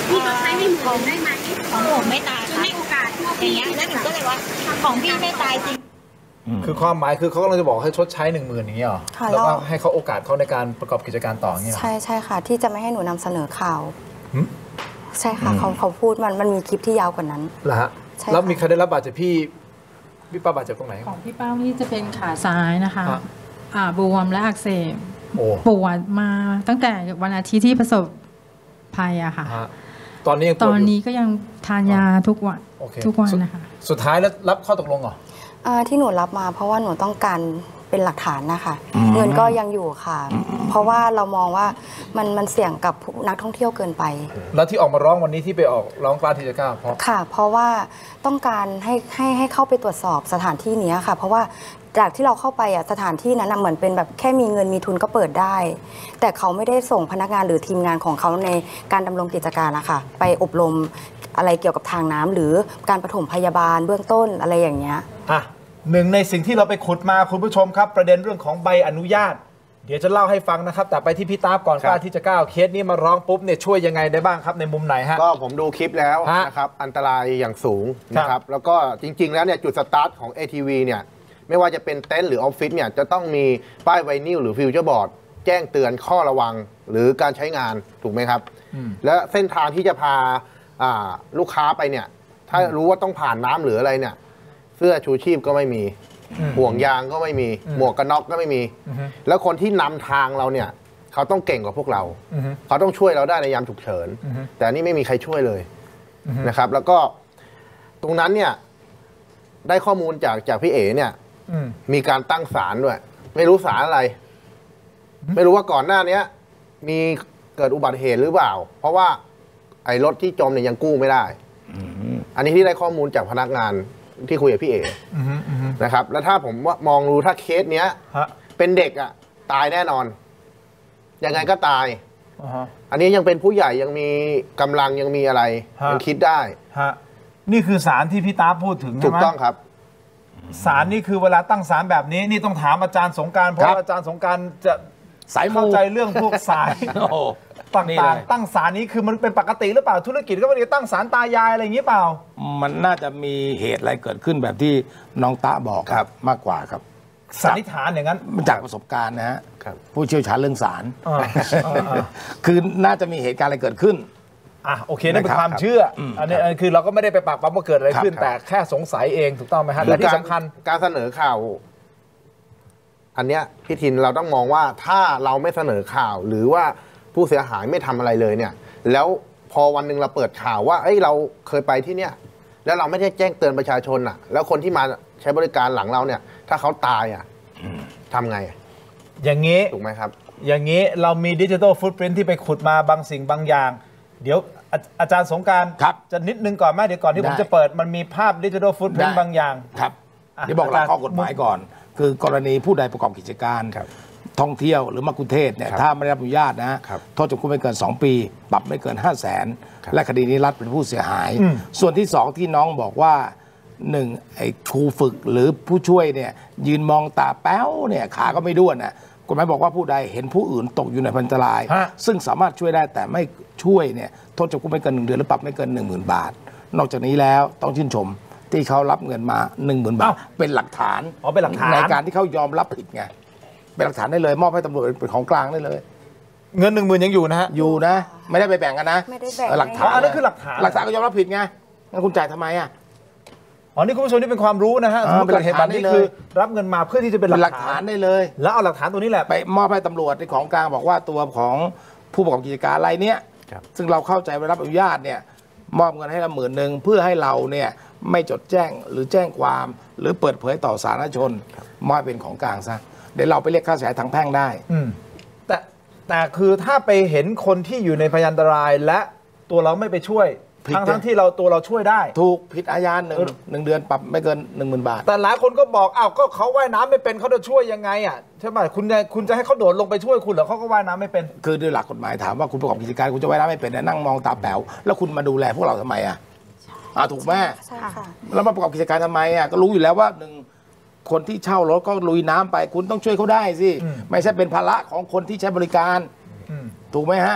S10: พี่ชดใช้ให้หมื่นได้ไหม
S6: ของผมไม่ตาย
S10: ให้โอกาสพวก
S6: อย่าง
S10: พี่
S6: เงี้ยแล้วหนูก็เลยว่าของพี่ไม่ตายจริง
S3: คือความหมายคือเขากำลังจะบอกให้ชดใช้หนึ่งหมื่นอย่างเงี้ยหรอ
S4: ค่ะ
S3: แล้วก็
S4: แล้ว
S3: ให้เขาโอกาสเขาในการประกอบกิจการต่ออย่างเงี้ยหรอ
S4: ใช่ใช่ค่ะ ที่จะไม่ให้หนูนำเสนอข่าว
S3: หึ
S4: ใช่ค่ะเขาเขาพูดมันมันมีคลิปที่ยาวกว่านั้น
S3: เหรอฮะ
S4: ใช่ค่ะ
S3: แล้วมีใครได้รับบาดเจ็บพี่พี่ป้าบาดเจ็บตรงไหน
S7: ของพี่เป้านี่จะเป็นขาซ้ายนะคะ
S3: ฮะ
S7: อ่าบวมและอักเสบ
S3: โอ้
S7: ปวดมาตั้งแต่วันอาทิตย์ที่ประสบภัยอะค่ะ
S3: ฮะตอนนี้ยังปวด
S7: ต
S3: ยู่
S7: อนนี้ก็ยังทานยาทุกวัน
S3: โอเค
S7: ทุกวัน
S3: สุด
S7: นะคะ
S3: สุดท้ายแล้วรับข้อตกลงเหรอ
S4: อ่าที่หนูรับมาเพราะว่าหนูต้องการเป็นหลักฐานนะคะ เงินก็ยังอยู่ค่ะ เพราะว่าเรามองว่ามันมันเสี่ยงกับนักท่องเที่ยวเกินไป
S3: แล้วที่ออกมาร้องวันนี้ที่ไปออกร้องกล้าที่จะกล้าเพราะ
S4: ค่ะ เพราะว่าต้องการให้ให้ให้เข้าไปตรวจสอบสถานที่นี้ค่ะ เพราะว่าจากที่เราเข้าไปอ่ะสถานที่นั้นน่ะเหมือนเป็นแบบแค่มีเงินมีทุนก็เปิดได้ แต่เขาไม่ได้ส่งพนักงานหรือทีมงานของเขาในการดำรงกิจการนะคะไปอบรมอะไรเกี่ยวกับทางน้ำหรือการปฐมพยาบาลเบื้องต้นอะไรอย่างเงี้ย
S3: อ่ะหนึ่งในสิ่งที่เราไปขุดมาคุณผู้ชมครับ ประเด็นเรื่องของใบอนุญาต เดี๋ยวจะเล่าให้ฟังนะครับ แต่ไปที่พี่ตาบก่อนกล้าที่จะก้าวเคสนี้มาร้องปุ๊บเนี่ยช่วยยังไงได้บ้างครับในมุมไหนฮะ
S8: ก็ผมดูคลิปแล้ว
S3: ฮะ
S8: นะครับอันตรายอย่างสูง
S3: ครับ
S8: นะครับแล้วก็จริง ๆ แล้วเนี่ยจุดสตาร์ทของ เอ ที วี เนี่ยไม่ว่าจะเป็นเต็นท์หรือออฟฟิศเนี่ยจะต้องมีป้ายไวนิลหรือฟิวเจอร์บอร์ดแจ้งเตือนข้อระวังหรือการใช้งานถูกไหมครับ
S3: อืม
S8: และเส้นทางที่จะพาอ่าลูกค้าไปเนี่ยถ้ารู้ว่าต้องผ่านน้ำหรืออะไรเนี่ยเสื้อชูชีพก็ไม่มี
S3: อืม
S8: ห่วงยางก็ไม่มี
S3: อืม
S8: หมวกกันน็อกก็ไม่มี
S3: อือฮึ
S8: แล้วคนที่นำทางเราเนี่ยเขาต้องเก่งกว่าพวกเรา
S3: อือฮึ
S8: เขาต้องช่วยเราได้ในยามฉุกเฉิน
S3: อือฮึ
S8: แต่อันนี่ไม่มีใครช่วยเลย
S3: อือฮึ
S8: นะครับ แล้วก็ตรงนั้นเนี่ยได้ข้อมูลจากจากพี่เอ๋เนี่ย
S3: อืม
S8: มีการตั้งศาลด้วย ไม่รู้ศาลอะไร ไม่รู้ว่าก่อนหน้านี้มีเกิดอุบัติเหตุหรือเปล่า เพราะว่าไอ้รถที่จมเนี่ยยังกู้ไม่ได้ อันนี้ที่ได้ข้อมูลจากพนักงานที่คุยกับพี่เอ๋
S3: อือฮึอือฮึ
S8: นะครับ แล้วถ้าผมว่ามองดูถ้าเคสเนี้ย
S3: ฮะ
S8: เป็นเด็กอ่ะตายแน่นอน ยังไงก็ตาย
S3: อ่าฮะ
S8: อันนี้ยังเป็นผู้ใหญ่ยังมีกำลังยังมีอะไร
S3: ฮะ
S8: ยังคิดได้
S3: ฮะนี่คือสารที่พี่ตาพูดถึง
S8: ถู
S3: ใช่
S8: ก
S3: ไหม
S8: ต้องครับ
S3: สารนี่คือเวลาตั้งสารแบบนี้นี่ต้องถามอาจารย์สงกรานต์เพราะ
S11: ครับ
S3: ว่าอาจารย์สงกรานต์จะ
S11: สายมู
S3: เข้าใจเรื่องพวกสาย
S11: โอ้โห
S3: ต
S11: นี่เล่
S3: าง
S11: ย
S3: ๆตั้งศาลนี้คือมันเป็นปกติหรือเปล่าธุรกิจก็ไม่ได้ตั้งศาลตายายอะไรอย่างนี้เปล่า
S11: มันน่าจะมีเหตุอะไรเกิดขึ้นแบบที่น้องตะบอกครับมากกว่าครับ
S3: สันนิษฐานอย่างนั้น
S11: จากประสบการณ์นะฮะ
S8: ครับ
S11: ผู้เชี่ยวชาญเรื่องศาล
S3: อ่าอ่าอ่า
S11: คือน่าจะมีเหตุการณ์อะไรเกิดขึ้น
S3: อ่ะโอเคนั่นเป็น
S11: นะครับ
S3: ความเชื่ออ
S11: ม
S3: อันนี้
S11: ครับ
S3: อันนี้คือเราก็ไม่ได้ไปปากปั๊มว่าเกิดอะไรขึ้น
S11: ครับ
S3: แต่แค่สงสัยเองถูกต้องไหมฮะแต่ที่สำคัญ
S8: การเสนอข่าว อันเนี้ยพี่ทินเราต้องมองว่าถ้าเราไม่เสนอข่าว หรือว่าผู้เสียหายไม่ทำอะไรเลยเนี่ย แล้วพอวันหนึ่งเราเปิดข่าวว่าเอ้ยเราเคยไปที่เนี่ย แล้วเราไม่ได้แจ้งเตือนประชาชนอ่ะ แล้วคนที่มาใช้บริการหลังเราเนี่ย ถ้าเขาตายอ่ะทำไง
S3: อย่างนี้
S8: ถูกไหมครับ
S3: อย่างนี้เรามีดิจิทัลฟุตปรินท์ที่ไปขุดมาบางสิ่งบางอย่าง เดี๋ยวอาอาจารย์สงกรานต์
S11: ครับ
S3: จะนิดนึงก่อนไหมเดี๋ยวก่อนที่ผม
S11: ได้
S3: จะเปิดมันมีภาพดิจิทัลฟุตปรินท์
S11: ได้
S3: บางอย่าง
S11: ครับ
S3: อ่ะ
S11: เดี๋ยวบอกหลักข้อกฎหมายก่อน คือกรณีผู้ใดประกอบกิจการ
S8: ครับ
S11: ท่องเที่ยวหรือมักคุเทศก์เนี่ย
S8: ครับ
S11: ถ้าไม่ได้รับอนุญาตนะครับ โทษจำคุกไม่เกิน สอง ปี ปรับไม่เกิน ห้าแสน
S8: ครับ
S11: และคดีนี้รัฐเป็นผู้เสียหาย
S3: อืม
S11: ส่วนที่สองที่น้องบอกว่าหนึ่งไอ้ครูฝึกหรือผู้ช่วยเนี่ยยืนมองตาแป้วเนี่ยขาก็ไม่ด้วนนะกฎหมายบอกว่าผู้ใดเห็นผู้อื่นตกอยู่ในอันตราย
S3: ฮะ
S11: ซึ่งสามารถช่วยได้แต่ไม่ช่วยเนี่ยโทษจำคุกไม่เกินหนึ่งเดือนหรือปรับไม่เกินหนึ่งหมื่นบาท นอกจากนี้แล้วต้องชื่นชมที่เขารับเงินมาหนึ่งหมื่นบาท เป็นหลักฐาน
S3: อ๋อเป็นหลักฐาน
S11: ในการที่เขายอมรับผิดไงเป็นหลักฐานได้เลยมอบให้ตำรวจเป็นของกลางได้เลย
S3: เงินหนึ่งหมื่นยังอยู่นะฮะ
S11: อยู่นะ ไม่ได้ไปแบ่งกันนะ
S4: ไม่ได้แบ่ง
S11: เออหลักฐาน
S3: อ๋ออันนั้นคือหลักฐาน
S11: หลักฐานก็ยอมรับผิดไงงั้นคุณจ่ายทำไมอ่ะ
S3: อ๋อนี่คุณผู้ชมนี่เป็นความรู้นะฮะ
S11: อ่า
S3: สมมติเกิดเหตุแบบนี้
S11: เป็นหลักฐานได้เลย
S3: คือรับเงินมาเพื่อที่จะเป็น
S11: เป็น
S3: ห
S11: ห
S3: ลั
S11: ลั
S3: ก
S11: ก
S3: ฐา
S11: ฐาน นได้เลย
S3: แล้วเอาหลักฐานตัวนี้แหละ
S11: ไปมอบให้ตำรวจในของกลางบอกว่าตัวของผู้ประกอบกิจการรายเนี้ย
S8: ครับ
S11: ซึ่งเราเข้าใจไปรับอนุญาตเนี่ยมอบเงินให้ละหมื่นหนึ่งเพื่อให้เราเนี่ยไม่จดแจ้งหรือแจ้งความหรือเปิดเผยต่อสาธารณชนมอบเป็นของกลางซะเดี๋ยวเราไปเรียกค่าเสียหายทางแพ่งได้
S3: อืมแต่แต่คือถ้าไปเห็นคนที่อยู่ในพยานอันตรายและตัวเราไม่ไปช่วย
S11: ผิด
S3: ทั้ง
S11: เลย
S3: ทั้งที่เราตัวเราช่วยได้
S11: ถูกผิดอาญาหนึ่ง
S3: เออ
S11: หนึ่งเดือนปรับไม่เกินหนึ่งหมื่นบาท
S3: แต่หลายคนก็บอกอ้าวก็เขาว่ายน้ำไม่เป็นเขาจะช่วยยังไงอ่ะใช่ไหมคุณจะคุณจะให้เขาโดดลงไปช่วยคุณเหรอเขาก็ว่ายน้ำไม่เป็น
S11: คือด้วยหลักกฎหมายถามว่าคุณประกอบกิจการคุณจะว่ายน้ำไม่เป็นเนี่ยนั่งมองตาแป๋วแล้วคุณมาดูแลพวกเราทำไมอ่ะอ่าถูกไหม
S4: ใช่ค่ะ
S11: แล้วมาประกอบกิจการทำไมอ่ะก็รู้อยู่แล้วว่าหนึ่งคนที่เช่ารถก็ลุยน้ำไปคุณต้องช่วยเขาได้สิ
S3: อืม
S11: ไม่ใช่เป็นภาระของคนที่ใช้บริการ
S3: อืม
S11: ถูกไหมฮะ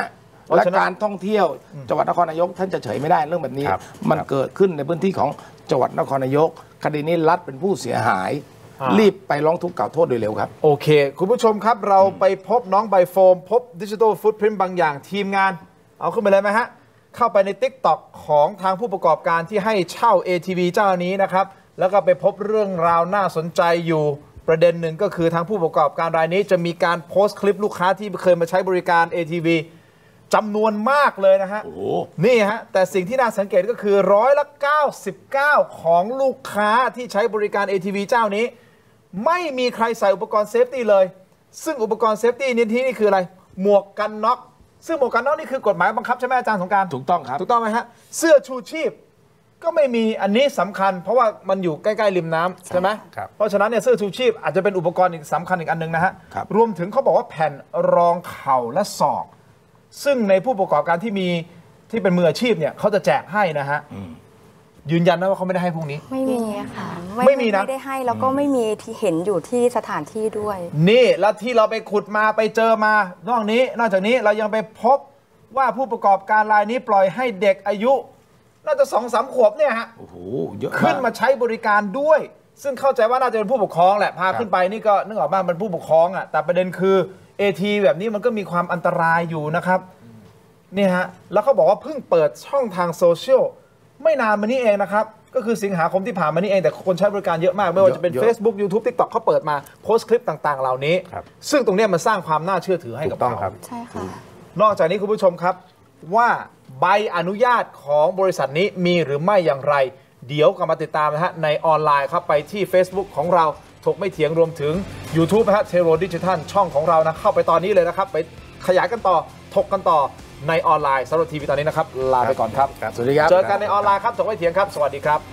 S11: และการท่องเที่ยวจังหวัดนครนายกท่านจะเฉยไม่ได้เรื่องแบบนี้มันเกิดขึ้นในพื้นที่ของจังหวัดนครนายกคดีนี้รัฐเป็นผู้เสียหายรีบไปร้องทุกข์กล่าวโทษโดยเร็วครับ
S3: โอเคคุณผู้ชมครับเราไปพบน้องใบโฟมพบดิจิทัลฟุตพริ้นท์บางอย่างทีมงานเอาขึ้นไปเลยไหมฮะเข้าไปใน ติ๊กต็อก ของทางผู้ประกอบการที่ให้เช่า เอ ที วี เจ้านี้นะครับแล้วก็ไปพบเรื่องราวน่าสนใจอยู่ประเด็นหนึ่งก็คือทางผู้ประกอบการรายนี้จะมีการโพสต์คลิปลูกค้าที่เคยมาใช้บริการ เอ ที วี จำนวนมากเลยนะฮะนี่ฮะแต่สิ่งที่น่าสังเกตก็คือร้อยละเก้าสิบเก้าของลูกค้าที่ใช้บริการ เอ ที วี เจ้านี้ไม่มีใครใส่อุปกรณ์เซฟตี้เลยซึ่งอุปกรณ์เซฟตี้นี้ที่นี่คืออะไรหมวกกันน็อกซึ่งหมวกกันน็อกนี่คือกฎหมายบังคับใช่ไหมอาจารย์สงกรานต์
S11: ถูกต้องครับ
S3: ถูกต้องไหมฮะเสื้อชูชีพก็ไม่มีอันนี้สำคัญเพราะว่ามันอยู่ใกล้ๆริมน้ำใช่ไหมเพราะฉะนั้นเนี่ยเสื้อชูชีพอาจจะเป็นอุปกรณ์อีกสำคัญอีกอันนึงนะฮะรวมถึงเขาบอกว่าแผ่นรองเข่าและศอกซึ่งในผู้ประกอบการที่มีที่เป็นมืออาชีพเนี่ยเขาจะแจกให้นะฮะยืนยันนะว่าเขาไม่ได้ให้พวกนี้
S4: ไม่มีค่ะ
S3: ไม่มีนะ
S4: ไม่ได้ให้แล้วก็ไม่มีที่เห็นอยู่ที่สถานที่ด้วย
S3: นี่แล้วที่เราไปขุดมาไปเจอมานอกนี้นอกจากนี้เรายังไปพบว่าผู้ประกอบการรายนี้ปล่อยให้เด็กอายุน่าจะสองสามขวบเนี่ยฮะ
S11: โอ้โหเยอะ
S3: ขึ้นมาใช้บริการด้วยซึ่งเข้าใจว่าน่าจะเป็นผู้ปกครองแหละพาขึ้นไปนี่ก็นึกออกมามันผู้ปกครองอ่ะแต่ประเด็นคือ เอ ที แบบนี้มันก็มีความอันตรายอยู่นะครับนี่ฮะแล้วเขาบอกว่าเพิ่งเปิดช่องทางโซเชียลไม่นานมานี้เองนะครับก็คือสิงหาคมที่ผ่านมานี้เองแต่คนใช้บริการเยอะมากไม่ว่าจะเป็น Facebook YouTube TikTok เขาเปิดมาโพสต์คลิปต่างๆเหล่านี้ซึ่งตรงนี้มันสร้างความน่าเชื่อถือให้กับเขา
S4: ใช่ค่ะ
S3: นอกจากนี้คุณผู้ชมครับว่าใบอนุญาตของบริษัทนี้มีหรือไม่อย่างไรเดี๋ยวกลับมาติดตามนะฮะในออนไลน์ครับไปที่ Facebook ของเราถกไม่เถียงรวมถึง YouTube นะฮะเทโรดิจิทัลช่องของเรานะเข้าไปตอนนี้เลยนะครับไปขยายกันต่อถกกันต่อในออนไลน์สำหรับทีวีตอนนี้นะครับลาไปก่อนครับ
S11: สวัสดีครับ
S3: เจอกันในออนไลน์ครับถกไม่เถียงครับสวัสดีครับ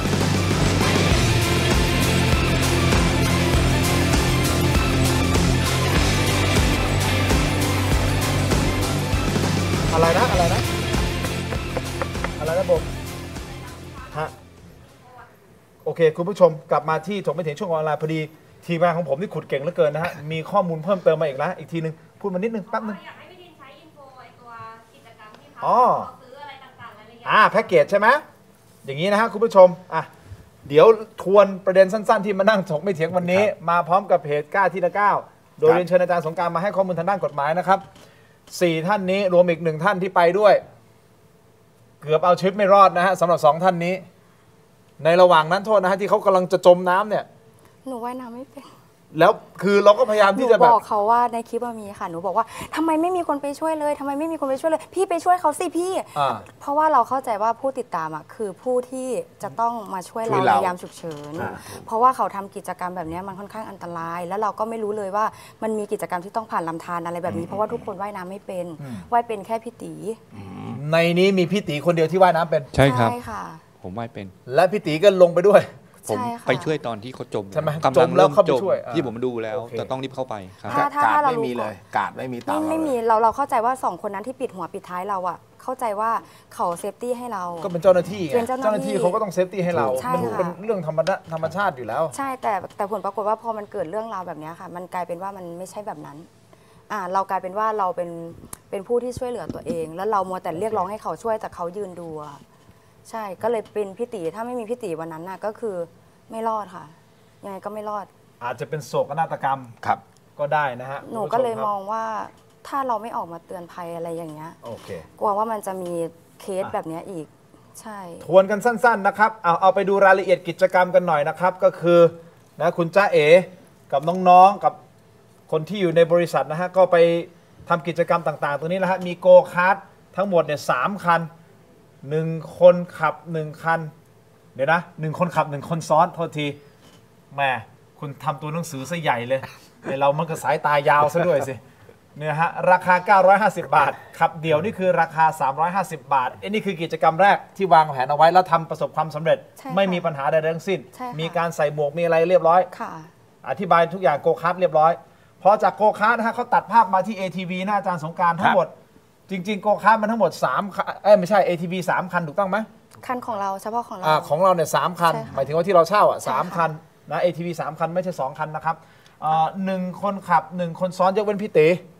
S3: อะไรนะอะไรนะอะไรนะผมฮะโอเคคุณผู้ชมกลับมาที่ถกไม่เถียงช่วงออนไลน์พอดีทีมงานของผมที่ขุดเก่งเหลือเกินนะฮะมีข้อมูลเพิ่มเติมมาอีกแล้วอีกทีนึงพูดมานิดนึงแป๊บนึงอ๋ออ่าแพ็กเกจใช่ไหมอย่างนี้นะฮะคุณผู้ชมอ่ะเดี๋ยวทวนประเด็นสั้นๆที่มานั่งถกไม่เถียงวันนี้มาพร้อมกับเพจกล้าทีละก้าวโดยเรียนเชิญอาจารย์สงกรานต์มาให้ข้อมูลทางด้านกฎหมายนะครับสี่ท่านนี้รวมอีกหนึ่งท่านที่ไปด้วยเกือบเอาชีวิตไม่รอดนะฮะสำหรับสองท่านนี้ในระหว่างนั้นโทษนะฮะที่เขากำลังจะจมน้ำเนี่ย
S4: หนูว่ายน้ำไม่เป็น
S3: แล้วคือเราก็พยายามที่จะแบบ
S4: บอกเขาว่าในคลิปมีค่ะหนูบอกว่าทำไมไม่มีคนไปช่วยเลยทำไมไม่มีคนไปช่วยเลยพี่ไปช่วยเขาสิพี่เพราะว่าเราเข้าใจว่าผู้ติดตามอ่ะคือผู้ที่จะต้องมาช่วยเราในยามฉุกเฉินเพราะว่าเขาทำกิจกรรมแบบนี้มันค่อนข้างอันตรายแล้วเราก็ไม่รู้เลยว่ามันมีกิจกรรมที่ต้องผ่านลำธารอะไรแบบนี้เพราะว่าทุกคนว่ายน้ำไม่เป็นว่ายเป็นแค่พี่ตี
S3: ในนี้มีพี่ตีคนเดียวที่ว่ายน้ำเป็น
S5: ใช่ครับผมว่ายเป็น
S3: และพี่ตีก็ลงไปด้วย
S5: ผมไปช่วยตอนที่เขาจม
S3: ใช่ไหม
S5: กำลังเริ่มจมที่ผมดูแล้ว
S3: okay.
S5: แต่ต้องรีบเข้าไปครับ
S4: กาด
S11: ไม่มีเลยกาดไม่มีตาม
S4: ไม่มีเราเราเข้าใจว่าสองคนนั้นที่ปิดหัวปิดท้ายเราอะเข้าใจว่าเขาเซฟตี้ให้เรา
S3: ก็เป็นเจ้าหน้าที่เจ้าหน้าที่เขาก็ต้องเซฟตี้ให้เรามันเป็นเรื่องธรรมดาธรรมชาติอยู่แล้ว
S4: ใช่แต่แต่ผลปรากฏว่าพอมันเกิดเรื่องราวแบบนี้ค่ะมันกลายเป็นว่ามันไม่ใช่แบบนั้นอ่าเรากลายเป็นว่าเราเป็นเป็นผู้ที่ช่วยเหลือตัวเองแล้วเรามัวแต่เรียกร้องให้เขาช่วยแต่เขายืนดูใช่ก็เลยเป็นพี่ตีถ้าไม่มีพี่ตีวันนั้นน่ะก็คือไม่รอดค่ะยังไงก็ไม่รอด
S3: อาจจะเป็นโศกนาฏกรรม
S11: ครับ
S3: ก็ได้นะฮะ
S4: หนูก็เลยมองว่าถ้าเราไม่ออกมาเตือนภัยอะไรอย่างเงี้ย
S3: โอเค
S4: กลัวว่ามันจะมีเคสแบบนี้อีกใช่
S3: ทวนกันสั้นๆนะครับเอาเอาไปดูรายละเอียดกิจกรรมกันหน่อยนะครับก็คือนะคุณจ้าเอ๋กับน้องๆกับคนที่อยู่ในบริษัทนะฮะก็ไปทำกิจกรรมต่างๆตรงนี้นะฮะมีโกคาร์ททั้งหมดเนี่ยสามคันหนึ่งคนขับหนึ่งคันเดี๋ยวนะหนึ่งคนขับหนึ่งคนซ้อนโทษทีแม่คุณทำตัวหนังสือซะใหญ่เลยไอเรามันก็สายตายาวซะด้วยสิเนี่ยฮะราคาเก้าร้อยห้าสิบบาทขับเดี่ยวนี่คือราคาสามร้อยห้าสิบบาทไอ้นี่คือกิจกรรมแรกที่วางแผนเอาไว้แล้วทำประสบความสำเร็จไม่มีปัญหาใดทั้งสิ้นมีการใส่หมวกมีอะไรเรียบร้อยอธิบายทุกอย่างโกคาร์ทเรียบร้อยพอจากโกคาร์ทนะฮะเขาตัดภาพมาที่ เอ ที วี นะอาจารย์สงกรานต์ทั้งหมดจริงๆโกคาร์ทมันทั้งหมดสามเอ้ยไม่ใช่ เอ ที วี สามคันถูกต้องไหม
S4: คันของเราเฉพาะของเรา
S3: ของเราเนี่ยสามคันหมายถึงว่าที่เราเช่าอ่ะสามคันนะ เอ ที วี สามคันไม่ใช่สองคันนะครับหนึ่งคนขับหนึ่งคนซ้อนยกเว้นพี่ตี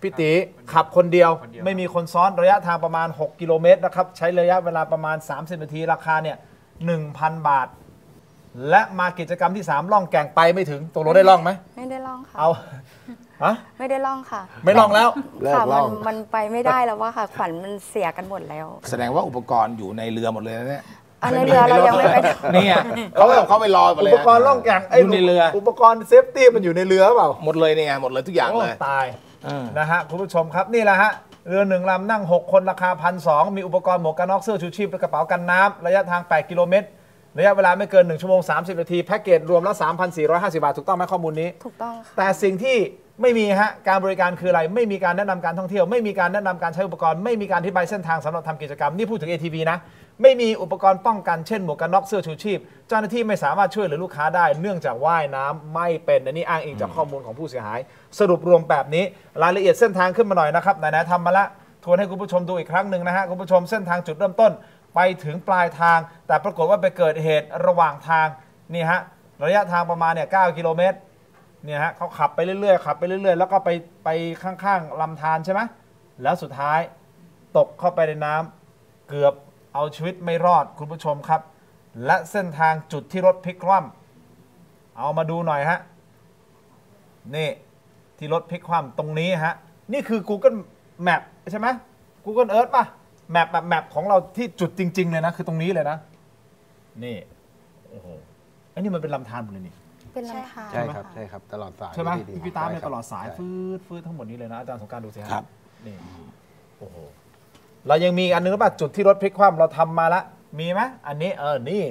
S3: พี่ตีขับคนเดียวไม่มีคนซ้อนระยะทางประมาณหกกิโลเมตรนะครับใช้ระยะเวลาประมาณสามสิบนาทีราคาเนี่ย หนึ่งพัน บาทและมากิจกรรมที่สามล่องแก่งไปไม่ถึงตกลงได้ล่องไหม
S4: ไม่ได้ล่องค่ะ
S3: เอาฮะ
S4: ไม่ได้ล่องค่ะ
S3: ไม่ล่องแล้ว
S4: ค่ะมันมันไปไม่ได้แล้วว่าค่ะขวัญมันเสียกันหมดแล้ว
S11: แสดงว่าอุปกรณ์อยู่ในเรือหมดเลยนะเนี่ย
S4: ในเรือเรายังไม่ไป
S11: เนี่ยเขาเขาไปรอหมดเลย
S3: อุปกรณ์ล่องแก่ง
S11: อยู่ในเรือ
S3: อุปกรณ์เซฟตี้มันอยู่ในเรือเปล่า
S11: หมดเลยเนี่ยหมดเลยทุกอย่างเลย
S3: ตายนะฮะคุณผู้ชมครับนี่แหละฮะเรือหนึ่งลำนั่งหกคนราคาพันสองมีอุปกรณ์หมวกกันน็อกเสื้อชูชีพและกระเป๋ากันน้ำระยะทางแปดกิโลเมตรระยะเวลาไม่เกินหนึ่งชั่วโมงสามสิบนาทีแพ็กเกจรวมแล้ว สามพันสี่ร้อยห้าสิบ บาทถูกต้องไหมข้อมูลนี้
S4: ถูกต้องค่ะ
S3: แต่สิ่งที่ไม่มีฮะการบริการคืออะไรไม่มีการแนะนำการท่องเที่ยวไม่มีการแนะนำการใช้อุปกรณ์ไม่มีการอธิบายเส้นทางสำหรับทำกิจกรรมนี่พูดถึง เอ ที วี นะไม่มีอุปกรณ์ป้องกันเช่นหมวกกันน็อกเสื้อชูชีพเจ้าหน้าที่ไม่สามารถช่วยเหลือลูกค้าได้เนื่องจากว่ายน้ำไม่เป็นอันนี้อ้างอิงจากข้อมูลของผู้เสียหายสรุปรวมแบบนี้รายละเอียดเส้นทางขึ้นมาหน่อยนะครับไหนๆทำมาละทวนให้คุณผู้ชมดูอีกครั้งหนึ่งนะฮะคุณผู้ชมเส้นทางจุดเริ่มต้นไปถึงปลายทางแต่ปรากฏว่าไปเกิดเหตุระหว่างทางนี่ฮะระยะทางประมาณเนี่ยเก้ากิโลเมตรเนี่ยฮะเขาขับไปเรื่อยๆขับไปเรื่อยๆแล้วก็ไปไปข้างๆลำธารใช่ไหมแล้วสุดท้ายตกเข้าไปในน้ำเกือบเอาชีวิตไม่รอดคุณผู้ชมครับและเส้นทางจุดที่รถพลิกคว่ำเอามาดูหน่อยฮะนี่ที่รถพลิกคว่ำตรงนี้ฮะนี่คือ Google Map ใช่ไหม Google Earth ป่ะแมปแบบแมปของเราที่จุดจริงๆเลยนะคือตรงนี้เลยนะนี่โอ้โหไอ้นี่มันเป็นลำธารหมดเลยนี่
S4: เป็นลำธาร
S8: ใช่ครับใช่ครับตลอดสาย
S3: ใช่ไหมพี่ตามเนี่ยตลอดสายฟืดฟืดทั้งหมดนี้เลยนะอาจารย์สงกรานต์ดูสิครับนี่โอ้โหเรายังมีอันนึงป่ะจุดที่รถพลิกคว่ำเราทำมาละมีไหมอันนี้เออนี่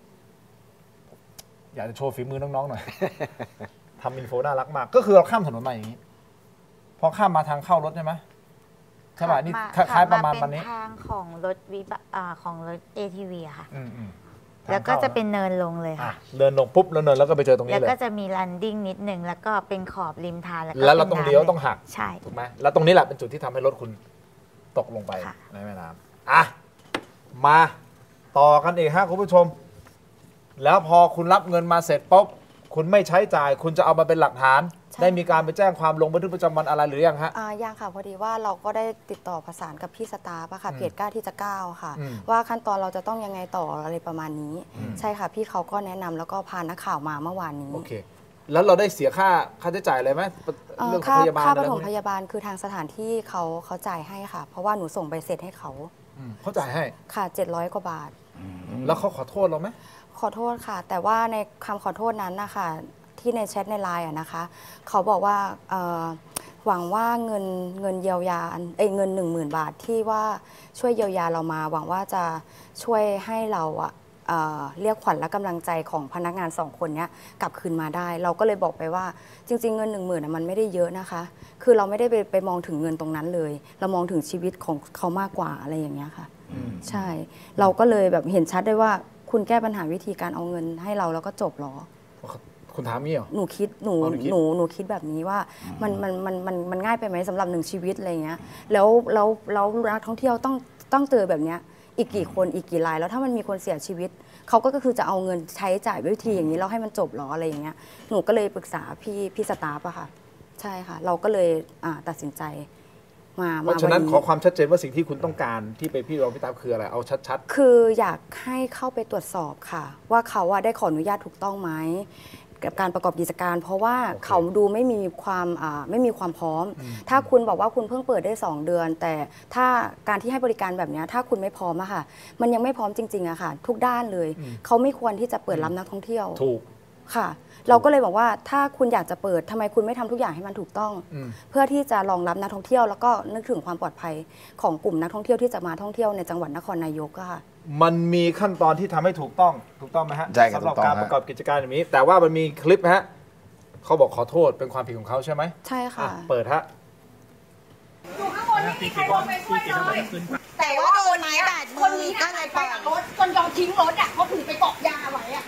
S3: อยากจะโชว์ฝีมือน้องๆหน่อยทำอินโฟน่ารักมากก็คือเราข้ามถนนมาอย่างนี้พอข้ามมาทางเข้ารถใช่ไหมใช่ป่ะนี่คล้ายๆประมาณวันนี้
S6: ทางของรถวิบของรถ เอ ที วี อะค่ะแล้วก็จะเป็นเนินลงเลยค่ะ
S3: เนินลงปุ๊บแล้วเนินแล้วก็ไปเจอตรงนี้เลย
S6: แล้วก็จะมีลันดิ้งนิดนึงแล้วก็เป็นขอบริมทาง
S3: แล้วเราต้องเลี้ยวต้องหัก
S6: ใช่
S3: ถูกไหมแล้วตรงนี้แหละเป็นจุดที่ทำให้รถคุณตกลงไปในแม่น้ำอ่ะมาต่อกันอีกฮะคุณผู้ชมแล้วพอคุณรับเงินมาเสร็จปุ๊บคุณไม่ใช้จ่ายคุณจะเอามาเป็นหลักฐานได้มีการไปแจ้งความลงบันทึกประจำวันอะไรหรือยังฮะ
S4: อ่ายังค่ะพอดีว่าเราก็ได้ติดต่อประสานกับพี่สตาฟค่ะเพจกล้าที่จะก้าวค่ะว่าขั้นตอนเราจะต้องยังไงต่ออะไรประมาณนี้ใช่ค่ะพี่เขาก็แนะนำแล้วก็พานักข่าวมาเมื่อวานนี้
S3: โอเคแล้วเราได้เสียค่าค่าใช้จ่ายอะไรไหม
S4: เรื่องพยาบาลค่าปฐมพยาบาลคือทางสถานที่เขาเขาจ่ายให้ค่ะเพราะว่าหนูส่งใบเสร็จให้เขา
S3: เขาจ่ายให้
S4: ค่ะเจ็ดร้อยกว่าบาท
S3: แล้วเขาขอโทษเราไหม
S4: ขอโทษค่ะแต่ว่าในคำขอโทษนั้นนะคะที่ในแชทในไลน์อะนะคะเขาบอกว่าหวังว่าเงินเงินเยียวยาเอ้เงินหนึ่งหมื่นบาทที่ว่าช่วยเยียวยาเรามาหวังว่าจะช่วยให้เราอะเรียกขวัญและกำลังใจของพนักงานสองคนนี้กลับคืนมาได้เราก็เลยบอกไปว่าจริงๆเงินหนึ่งหมื่นมันไม่ได้เยอะนะคะคือเราไม่ได้ไปไปมองถึงเงินตรงนั้นเลยเรามองถึงชีวิตของเขามากกว่าอะไรอย่างเงี้ยค่ะใช่เราก็เลยแบบเห็นชัดได้ว่าคุณแก้ปัญหาวิธีการเอาเงินให้เราแล้วก็จบหรอ
S3: คุณถามมี่เหรอ
S4: หนูคิดหนูหนูหนูคิดแบบนี้ว่ามันมันมันมันมันง่ายไปไหมสำหรับหนึ่งชีวิตอะไรเงี้ยแล้วแล้วแล้วนักท่องเที่ยวต้องต้องเจอแบบเนี้ยอีกกี่คนอีกกี่รายแล้วถ้ามันมีคนเสียชีวิตเขาก็คือจะเอาเงินใช้จ่ายวิธีอย่างนี้แล้วให้มันจบหรออะไรอย่างเงี้ยหนูก็เลยปรึกษาพี่พี่สตาฟอะค่ะใช่ค่ะเราก็เลยตัดสินใจมา
S3: เพราะฉะนั้นขอความชัดเจนว่าสิ่งที่คุณต้องการที่ไปพี่รองพี่ตาคืออะไรเอาชัด
S4: ๆคืออยากให้เข้าไปตรวจสอบค่ะว่าเขาได้ขออนุญาตถูกต้องไหมกับการประกอบกิจการเพราะว่า okay. เขาดูไม่มีความไม่มีความพร้อมถ้าคุณบอกว่าคุณเพิ่งเปิดได้สองเดือนแต่ถ้าการที่ให้บริการแบบนี้ถ้าคุณไม่พร้อมอะค่ะมันยังไม่พร้อมจริงๆอะค่ะทุกด้านเลยเขาไม่ควรที่จะเปิดรับนักท่องเที่ยว
S3: ถูก
S4: ค่ะเราก็เลยบอกว่าถ้าคุณอยากจะเปิดทำไมคุณไม่ทำทุกอย่างให้มันถูกต้องเพื่อที่จะรองรับนักท่องเที่ยวแล้วก็นึกถึงความปลอดภัยของกลุ่มนักท่องเที่ยวที่จะมาท่องเที่ยวในจังหวัดนครนายกค่ะ
S3: มันมีขั้นตอนที่ทำให้ถูกต้องถูกต้องไหมฮะ
S11: สำ
S3: หรับการประกอบกิจการแบบนี้แต่ว่ามันมีคลิปฮะเขาบอกขอโทษเป็นความผิดของเขาใช่ไหม
S4: ใช่ค่ะ
S3: เปิดฮะ
S10: อยู่ข้างบนไม่มีใครลงไปช่วยเลยแต่ว่าโดนไม้บาดมือคนนี้ก็เลยไปกับรถจนยอมทิ้งรถอ่ะเขาถือไปเกาะยาไว้อ่ะ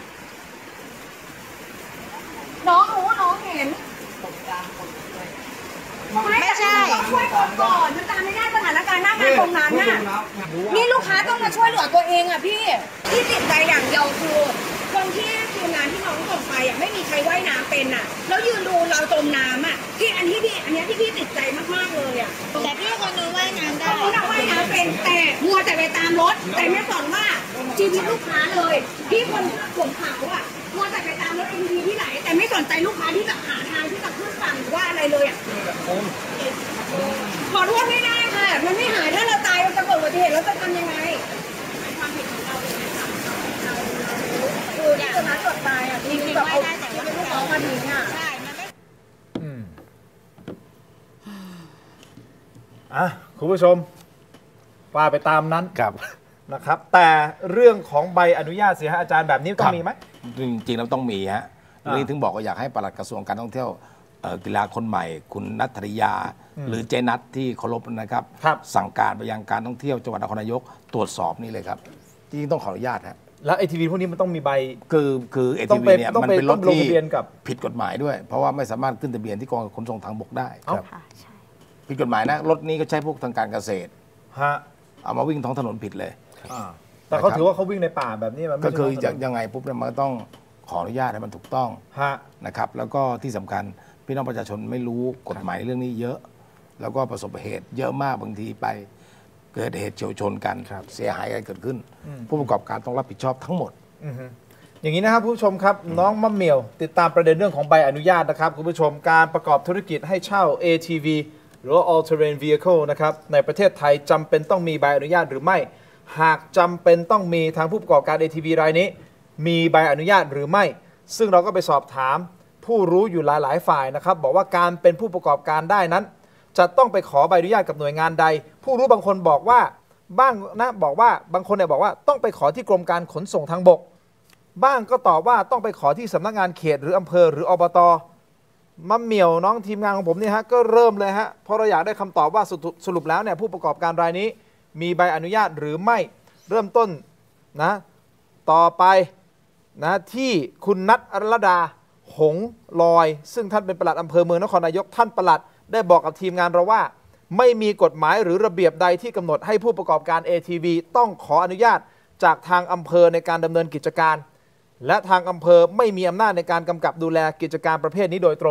S10: น้องรู้น้องเห็นไม่ใช่ช่วยก่อนก่อนมันตามไม่ได้สถานการณ์หน้างานตรงนั้นน่ะนี่ลูกค้าต้องมาช่วยเหลือตัวเองอ่ะพี่ที่ติดใจอย่างเดียวคือคนที่ทีมงานที่น้องส่งไปอ่ะไม่มีใครว่ายน้ำเป็นอ่ะแล้วยืนดูเราจมน้ำอ่ะที่อันที่พี่อันนี้ที่พี่ติดใจมากๆเลยอ่ะแต่พี่คนนู้นว่ายน้ำได้คนนู้นว่ายน้ำเป็นแต่มัวแต่ไปตามรถแต่ไม่สนว่าชีวิตลูกค้าเลยพี่คนผมขาวอ่ะมัวแต่ไปตามรถเอ็นดีที่ไหนแต่ไม่สนใจลูกค้าที่แบบหาทางที่จะขึ้นฝั่งหรือว่าอะไรเลยอ่ะขอโทษไม่ได้ค่ะมันไม่หายถ้าเราตายเราจะเกิดอุบัติเหตุเราจะทำยังไงความผิดของเราคือที่จะนัดจดตายอ่ะจริงๆแบบเอาที่เป็นลูกน้องมาทิ้งอ่ะใช่มันไม่
S3: อ่ะคุณผู้ชมว่าไปตามนั้น
S11: ครับ
S3: นะครับ แต่เรื่องของใบอนุญาตเสียหายอาจารย์แบบนี้ต้องมีไหม
S11: จริงๆแล้วต้องมีฮะ
S3: อ่า
S11: นี่ถึงบอกว่าอยากให้ปลัดกระทรวงการท่องเที่ยวเอ่อกีฬาคนใหม่ คุณนัทธริยา
S3: อืม
S11: หรือเจนัทที่เคารพนะครับ
S3: ครับ
S11: สั่งการไปยังการท่องเที่ยวจังหวัดนครนายกตรวจสอบนี่เลยครับจริงๆต้องขออนุญาตฮะ
S3: แล้วไอทีวีพวกนี้มันต้องมีใบ
S11: คือคือเอ
S3: ต้
S11: ที
S3: อง
S11: วี
S3: ไป
S11: เนี่ย
S3: ต้อง
S11: มัน
S3: ไป
S11: เป็นรถ
S3: ต้องลง
S11: ที่
S3: ทะเบียนกับ
S11: ผิดกฎหมายด้วย เพราะว่าไม่สามารถขึ้นทะเบียนที่กองขนส่งทางบกได้
S3: เอ้า
S6: ค่ะใช่
S11: ผิดกฎหมายนะรถนี้ก็ใช้พวกทางการเกษตร
S3: ฮะ
S11: เอามาวิ่งท้องถนนผิดเลย
S3: อ่าแต่เขาถือว่าเขาวิ่งในป่าแบบนี้มันไม่
S11: ก็
S3: ใช่
S11: คือ
S3: ท้งถนน
S11: จะยังไงปุ๊บเนี่ยมันก็ต้องขออนุญาตให้มันถูกต้อง
S3: ฮะ
S11: นะครับแล้วก็ที่สำคัญพี่น้องประชาชนไม่รู้กฎหมายเรื่องนี้เยอะ แล้วก็ประสบเหตุเยอะมากบางทีไปเกิดเหตุเฉียวชนกันเสียหายกันเกิดขึ้น ผู้ประกอบการต้องรับผิดชอบทั้งหมด
S3: อือฮึอย่างนี้นะครับผู้ชมครับน้องมะเหมี่ยว ติดตามประเด็นเรื่องของใบอนุญาตนะครับคุณผู้ชมการประกอบธุรกิจให้เช่า เอ ที วี หรือว่า All Terrain Vehicle นะครับในประเทศไทยจำเป็นต้องมีใบอนุญาตหรือไม่ หากจำเป็นต้องมีทางผู้ประกอบการ เอ ที วี รายนี้ มีใบอนุญาตหรือไม่ ซึ่งเราก็ไปสอบถามผู้รู้อยู่หลายๆฝ่ายนะครับบอกว่าการเป็นผู้ประกอบการได้นั้น จะต้องไปขอใบอนุญาตกับหน่วยงานใด ผู้รู้บางคนบอกว่าบ้างนะบอกว่าบางคนเนี่ยบอกว่าต้องไปขอที่กรมการขนส่งทางบก บ้างก็ตอบว่าต้องไปขอที่สำนักงานเขตหรืออำเภอหรืออบต.มะเหมี่ยวน้องทีมงานของผมเนี่ยฮะก็เริ่มเลยฮะเพราะเราอยากได้คำตอบว่าสรุปแล้วเนี่ยผู้ประกอบการรายนี้มีใบอนุญาตหรือไม่เริ่มต้นนะต่อไปนะที่คุณนัทอรดาหงลอย ซึ่งท่านเป็นปลัดอำเภอเมืองนครนายกท่านปลัดได้บอกกับทีมงานเราว่าไม่มีกฎหมายหรือระเบียบใดที่กำหนดให้ผู้ประกอบการ เอ ที วี ต้องขออนุญาตจากทางอำเภอในการดำเนินกิจการและทางอำเภอไม่มีอำนาจในการกำกับดูแลกิจการประเภทนี้โดยตรง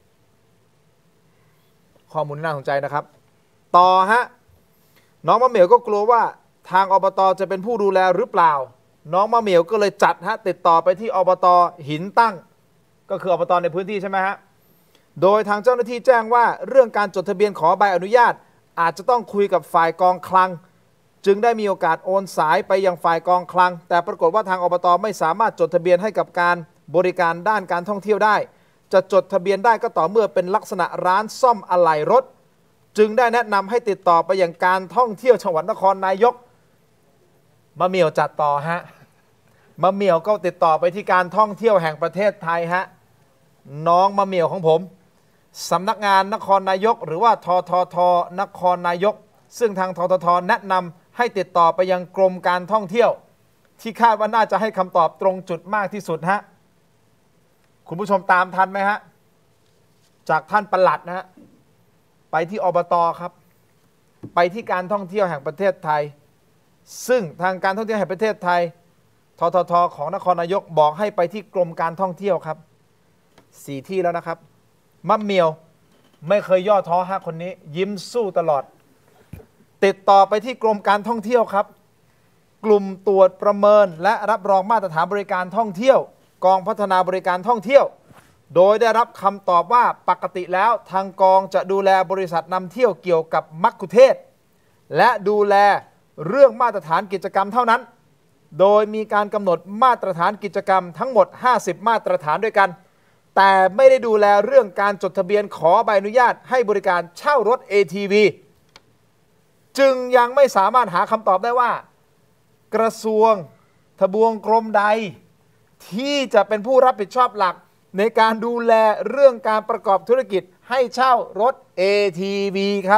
S3: ข้อมูลน่าสนใจนะครับ ต่อฮะน้องมะเหมี่ยวก็กลัวว่าทางอบต.จะเป็นผู้ดูแลหรือเปล่าน้องมะเหมี่ยวก็เลยจัดฮะติดต่อไปที่อบต.หินตั้งก็คืออบต.ในพื้นที่ใช่ไหมฮะโดยทางเจ้าหน้าที่แจ้งว่าเรื่องการจดทะเบียนขอใบอนุญาตอาจจะต้องคุยกับฝ่ายกองคลังจึงได้มีโอกาสโอนสายไปยังฝ่ายกองคลังแต่ปรากฏว่าทางอบต.ไม่สามารถจดทะเบียนให้กับการบริการด้านการท่องเที่ยวได้จะจดทะเบียนได้ก็ต่อเมื่อเป็นลักษณะร้านซ่อมอะไหล่รถจึงได้แนะนำให้ติดต่อไปยังการท่องเที่ยวจังหวัดนครนายกมะเหมี่ยวจัดต่อฮะมะเหมี่ยวก็ติดต่อไปที่การท่องเที่ยวแห่งประเทศไทยฮะน้องมะเหมี่ยวของผมสำนักงานนครนายกหรือว่าทททนครนายกซึ่งทางทททแนะนำให้ติดต่อไปยังกรมการท่องเที่ยวที่คาดว่าน่าจะให้คำตอบตรงจุดมากที่สุดฮะคุณผู้ชมตามทันไหมฮะจากท่านปลัดนะฮะไปที่อบต.ครับไปที่การท่องเที่ยวแห่งประเทศไทยซึ่งทางการท่องเที่ยวแห่งประเทศไทยทททของนครนายกบอกให้ไปที่กรมการท่องเที่ยวครับสี่ที่แล้วนะครับมะเหมี่ยวไม่เคยย่อท้อฮะคนนี้ยิ้มสู้ตลอดติดต่อไปที่กรมการท่องเที่ยวครับกลุ่มตรวจประเมินและรับรองมาตรฐานบริการท่องเที่ยวกองพัฒนาบริการท่องเที่ยวโดยได้รับคำตอบว่าปกติแล้วทางกองจะดูแลบริษัทนำเที่ยวเกี่ยวกับมัคคุเทศก์และดูแลเรื่องมาตรฐานกิจกรรมเท่านั้นโดยมีการกำหนดมาตรฐานกิจกรรมทั้งหมดห้าสิบมาตรฐานด้วยกันแต่ไม่ได้ดูแลเรื่องการจดทะเบียนขอใบอนุญาตให้บริการเช่ารถ เอ ที วี จึงยังไม่สามารถหาคำตอบได้ว่ากระทรวงทบวงกรมใดที่จะเป็นผู้รับผิดชอบหลักในการดูแลเรื่องการประกอบธุรกิจให้เช่ารถ เอ ที วี ครับ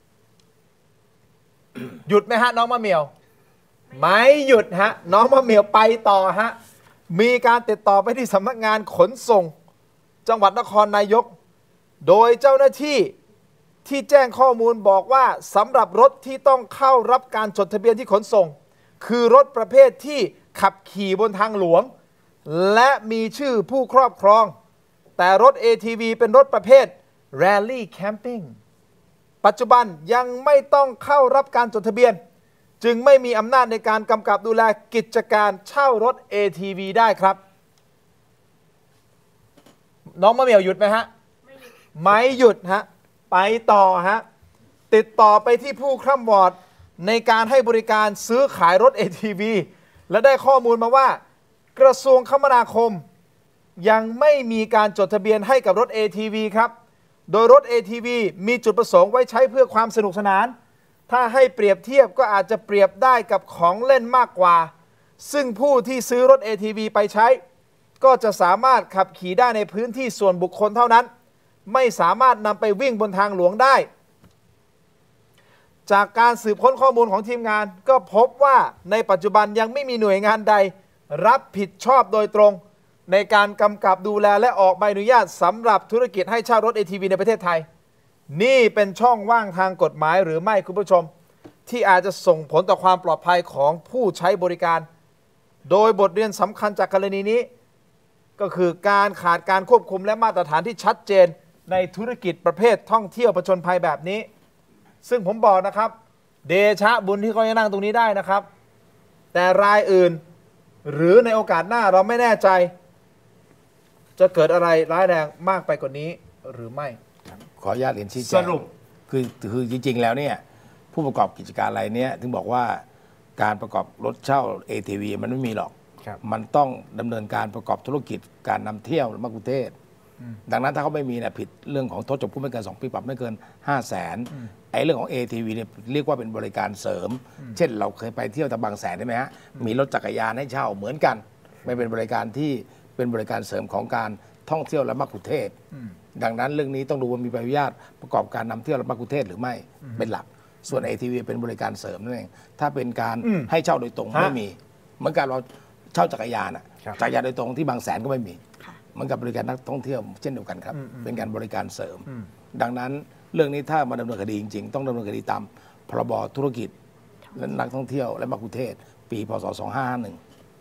S3: หยุดไหมฮะน้องมะเหมี่ยวไม่หยุดฮะน้องมะเหมี่ยวไปต่อฮะมีการติดต่อไปที่สำนักงานขนส่งจังหวัดนครนายกโดยเจ้าหน้าที่ที่แจ้งข้อมูลบอกว่าสำหรับรถที่ต้องเข้ารับการจดทะเบียนที่ขนส่งคือรถประเภทที่ขับขี่บนทางหลวงและมีชื่อผู้ครอบครองแต่รถ เอ ที วี เป็นรถประเภท Rally Camping ปัจจุบันยังไม่ต้องเข้ารับการจดทะเบียนจึงไม่มีอำนาจในการกำกับดูแลกิจการเช่ารถ เอ ที วี ได้ครับน้องมะเหมี่ยวหยุดไหมฮะไม่หยุดฮะไปต่อฮะติดต่อไปที่ผู้คร่ำวอดในการให้บริการซื้อขายรถ เอ ที วี และได้ข้อมูลมาว่ากระทรวงคมนาคมยังไม่มีการจดทะเบียนให้กับรถ เอ ที วี ครับโดยรถ เอ ที วี มีจุดประสงค์ไว้ใช้เพื่อความสนุกสนานถ้าให้เปรียบเทียบก็อาจจะเปรียบได้กับของเล่นมากกว่าซึ่งผู้ที่ซื้อรถ เอ ที วี ไปใช้ก็จะสามารถขับขี่ได้ในพื้นที่ส่วนบุคคลเท่านั้นไม่สามารถนำไปวิ่งบนทางหลวงได้จากการสืบค้นข้อมูลของทีมงานก็พบว่าในปัจจุบันยังไม่มีหน่วยงานใดรับผิดชอบโดยตรงในการกำกับดูแลและออกใบอนุญาตสำหรับธุรกิจให้เช่ารถ เอ ที วี ในประเทศไทยนี่เป็นช่องว่างทางกฎหมายหรือไม่คุณผู้ชมที่อาจจะส่งผลต่อความปลอดภัยของผู้ใช้บริการโดยบทเรียนสำคัญจากกรณีนี้ก็คือการขาดการควบคุมและมาตรฐานที่ชัดเจนในธุรกิจประเภทท่องเที่ยวผจญภัยแบบนี้ซึ่งผมบอกนะครับเดชะบุญที่เขายังนั่งตรงนี้ได้นะครับแต่รายอื่นหรือในโอกาสหน้าเราไม่แน่ใจจะเกิดอะไรร้ายแรงมากไปกว่านี้หรือไม่
S11: ขออนุญาตเรียนชี้แจง
S3: สรุป
S11: คือคือจริงๆแล้วเนี่ยผู้ประกอบกิจการอะไรเนี้ยถึงบอกว่าการประกอบรถเช่า เอ ที วี มันไม่มีหรอกมันต้องดำเนินการประกอบธุรกิจการนำเที่ยวมะกุเทศดังนั้นถ้าเขาไม่มีเนี่ยผิดเรื่องของโทษจำคุกไม่เกินสองปีปรับไม่เกินห้าแสนไอ้เรื่องของ เอ ที วี เนี่ยเรียกว่าเป็นบริการเสริมเช่นเราเคยไปเที่ยวตะบางแสนได้ไหมฮะมีรถจักรยานให้เช่าเหมือนกันไม่เป็นบริการที่เป็นบริการเสริมของการท่องเที่ยวและมะกุเทศดังนั้นเรื่องนี้ต้องดูว่ามีใบอนุญาตประกอบการนำเที่ยวและมะกุเทศหรือไม่เป็นหลักส่วน เอ ที วี เป็นบริการเสริมนั่นเองถ้าเป็นการให้เช่าโดยตรงไม่มีเหมือนกันเราเช่าจักรยานอะจักรยานโดยตรงที่บางแสนก็ไม่มีเหมือนกับบริการนักท่องเที่ยวเช่นเดียวกันครับเป็นการบริการเสริมดังนั้นเรื่องนี้ถ้ามาดำเนินคดีจริงๆต้องดำเนินคดีตามพรบธุรกิจและนักท่องเที่ยวและมะกุเทศปีพศสองห้าห้าหนึ่ง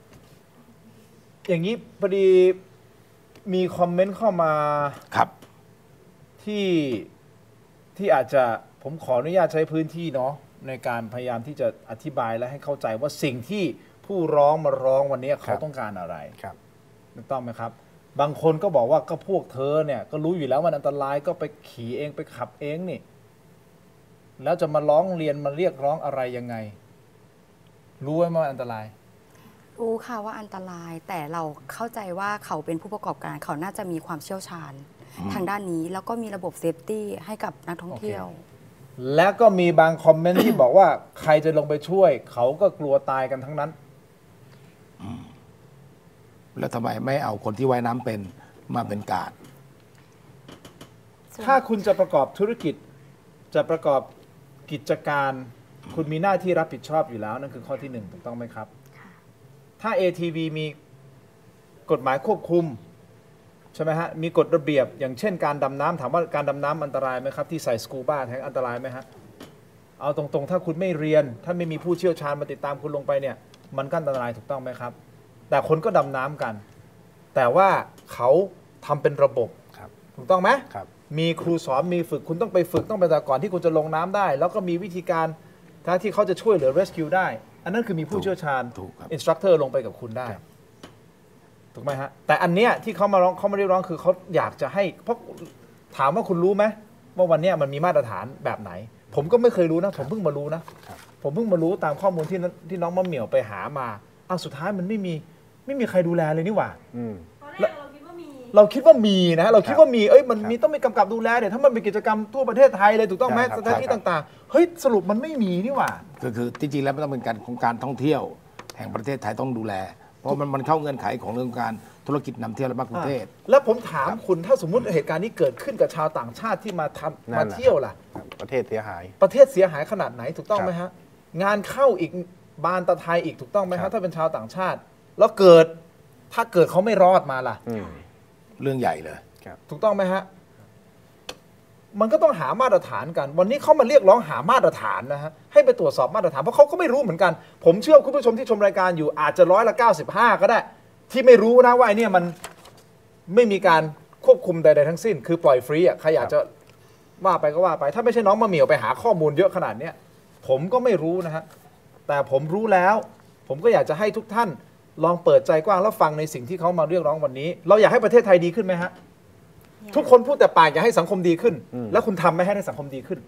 S3: อย่างนี้พอดีมีคอมเมนต์เข้ามา
S11: ครับ
S3: ที่ที่อาจจะผมขออนุญาตใช้พื้นที่เนาะในการพยายามที่จะอธิบายและให้เข้าใจว่าสิ่งที่ผู้ร้องมาร้องวันนี้เขาต้องการอะไร
S8: ครับ
S3: ถูกต้องไหมครับบางคนก็บอกว่าก็พวกเธอเนี่ยก็รู้อยู่แล้วมันอันตรายก็ไปขี่เองไปขับเองนี่แล้วจะมาร้องเรียนมาเรียกร้องอะไรยังไงรู้ไหมว่าอันตราย
S4: รู้ค่ะว่าอันตรายแต่เราเข้าใจว่าเขาเป็นผู้ประกอบการเขาน่าจะมีความเชี่ยวชาญทางด้านนี้แล้วก็มีระบบเซฟตี้ให้กับนักท่องเที่ยว
S3: okay. และก็มีบางคอมเมนต์ที่บอกว่าใครจะลงไปช่วยเขาก็กลัวตายกันทั้งนั้น
S11: แล้วทำไมไม่เอาคนที่ว่ายน้ำเป็นมาเป็นการ์ด
S3: ถ้าคุณจะประกอบธุรกิจจะประกอบกิจการคุณมีหน้าที่รับผิดชอบอยู่แล้วนั่นคือข้อที่หนึ่งถูกต้องไหมครับถ้า เอ ที วี มีกฎหมายควบคุมใช่ไหมฮะมีกฎระเบียบอย่างเช่นการดำน้ำถามว่าการดำน้ำอันตรายไหมครับที่ใส่สกูบ้าแทงอันตรายไหมฮะเอาตรงๆถ้าคุณไม่เรียนถ้าไม่มีผู้เชี่ยวชาญมาติดตามคุณลงไปเนี่ยมันก็อันตรายถูกต้องไหมครับแต่คนก็ดำน้ำกันแต่ว่าเขาทำเป็นระบบถูกต้องไหมมีครูสอนมีฝึกคุณต้องไปฝึกต้องไปแต่ก่อนที่คุณจะลงน้ำได้แล้วก็มีวิธีการที่เขาจะช่วยเหลือ rescue ได้อันนั้นคือมีผู้เชี่ยวชาญ instructor ลงไปกับคุณได้ถูกไหมฮะแต่อันเนี้ยที่เขามาร้องเขาไม่ได้ร้องคือเขาอยากจะให้เพราะถามว่าคุณรู้ไหมว่าวันเนี้ยมันมีมาตรฐานแบบไหนผมก็ไม่เคยรู้นะผมเพิ่งมารู้นะผมเพิ่งมารู้ตามข้อมูลที่ที่น้องมะเหมี่ยวไปหามาอ้าวสุดท้ายมันไม่มีไม่มีใครดูแลเลยนี่หว่าเราคิดว่ามีนะเราคิดว่ามีเอ้ยมันมีต้องมีกำกับดูแลเดี๋ยวถ้ามันเป็นกิจกรรมทั่วประเทศไทยเลยถูกต้องไหมสถานที่ต่างๆเฮ้ยสรุปมันไม่มีนี่หว่า
S11: ก็คือจริงๆแล้วมันต้องเป็นการของการท่องเที่ยวแห่งประเทศไทยต้องดูแลเพราะมันมันเข้าเงื่อนไขของเรื่องการธุรกิจนำเที่ยวและมะกุเทศ
S3: แล้วผมถามคุณถ้าสมมุติเหตุการณ์นี้เกิดขึ้นกับชาวต่างชาติที่มาทำมาเที่ยวล่ะ
S8: ประเทศเสียหาย
S3: ประเทศเสียหายขนาดไหนถูกต้องไหมฮะงานเข้าอีกบานตะไทยอีกถูกต้องไหมฮะถ้าเป็นชาวต่างชาติแล้วเกิดถ้าเกิดเขาไม่รอดมาล่ะ
S11: เรื่องใหญ่เลย
S3: ถูกต้องไหมฮะมันก็ต้องหามาตรฐานกันวันนี้เขามาเรียกร้องหามาตรฐานนะฮะให้ไปตรวจสอบมาตรฐานเพราะเขาก็ไม่รู้เหมือนกันผมเชื่อคุณผู้ชมที่ชมรายการอยู่อาจจะร้อยละเก้าสิบห้าก็ได้ที่ไม่รู้นะว่าไอ้นี่มันไม่มีการควบคุมใดๆทั้งสิ้นคือปล่อยฟรีอ่ะใครอยากจะว่าไปก็ว่าไปถ้าไม่ใช่น้องมะเหมี่ยวไปหาข้อมูลเยอะขนาดเนี้ยผมก็ไม่รู้นะฮะแต่ผมรู้แล้วผมก็อยากจะให้ทุกท่านลองเปิดใจกว้างแล้วฟังในสิ่งที่เขามาเรียกร้องวันนี้เราอยากให้ประเทศไทยดีขึ้นไหมฮะทุกคนพูดแต่ปากอยากให้สังคมดีขึ้นแล้วคุณทำไม่ให้สังคมดีขึ้น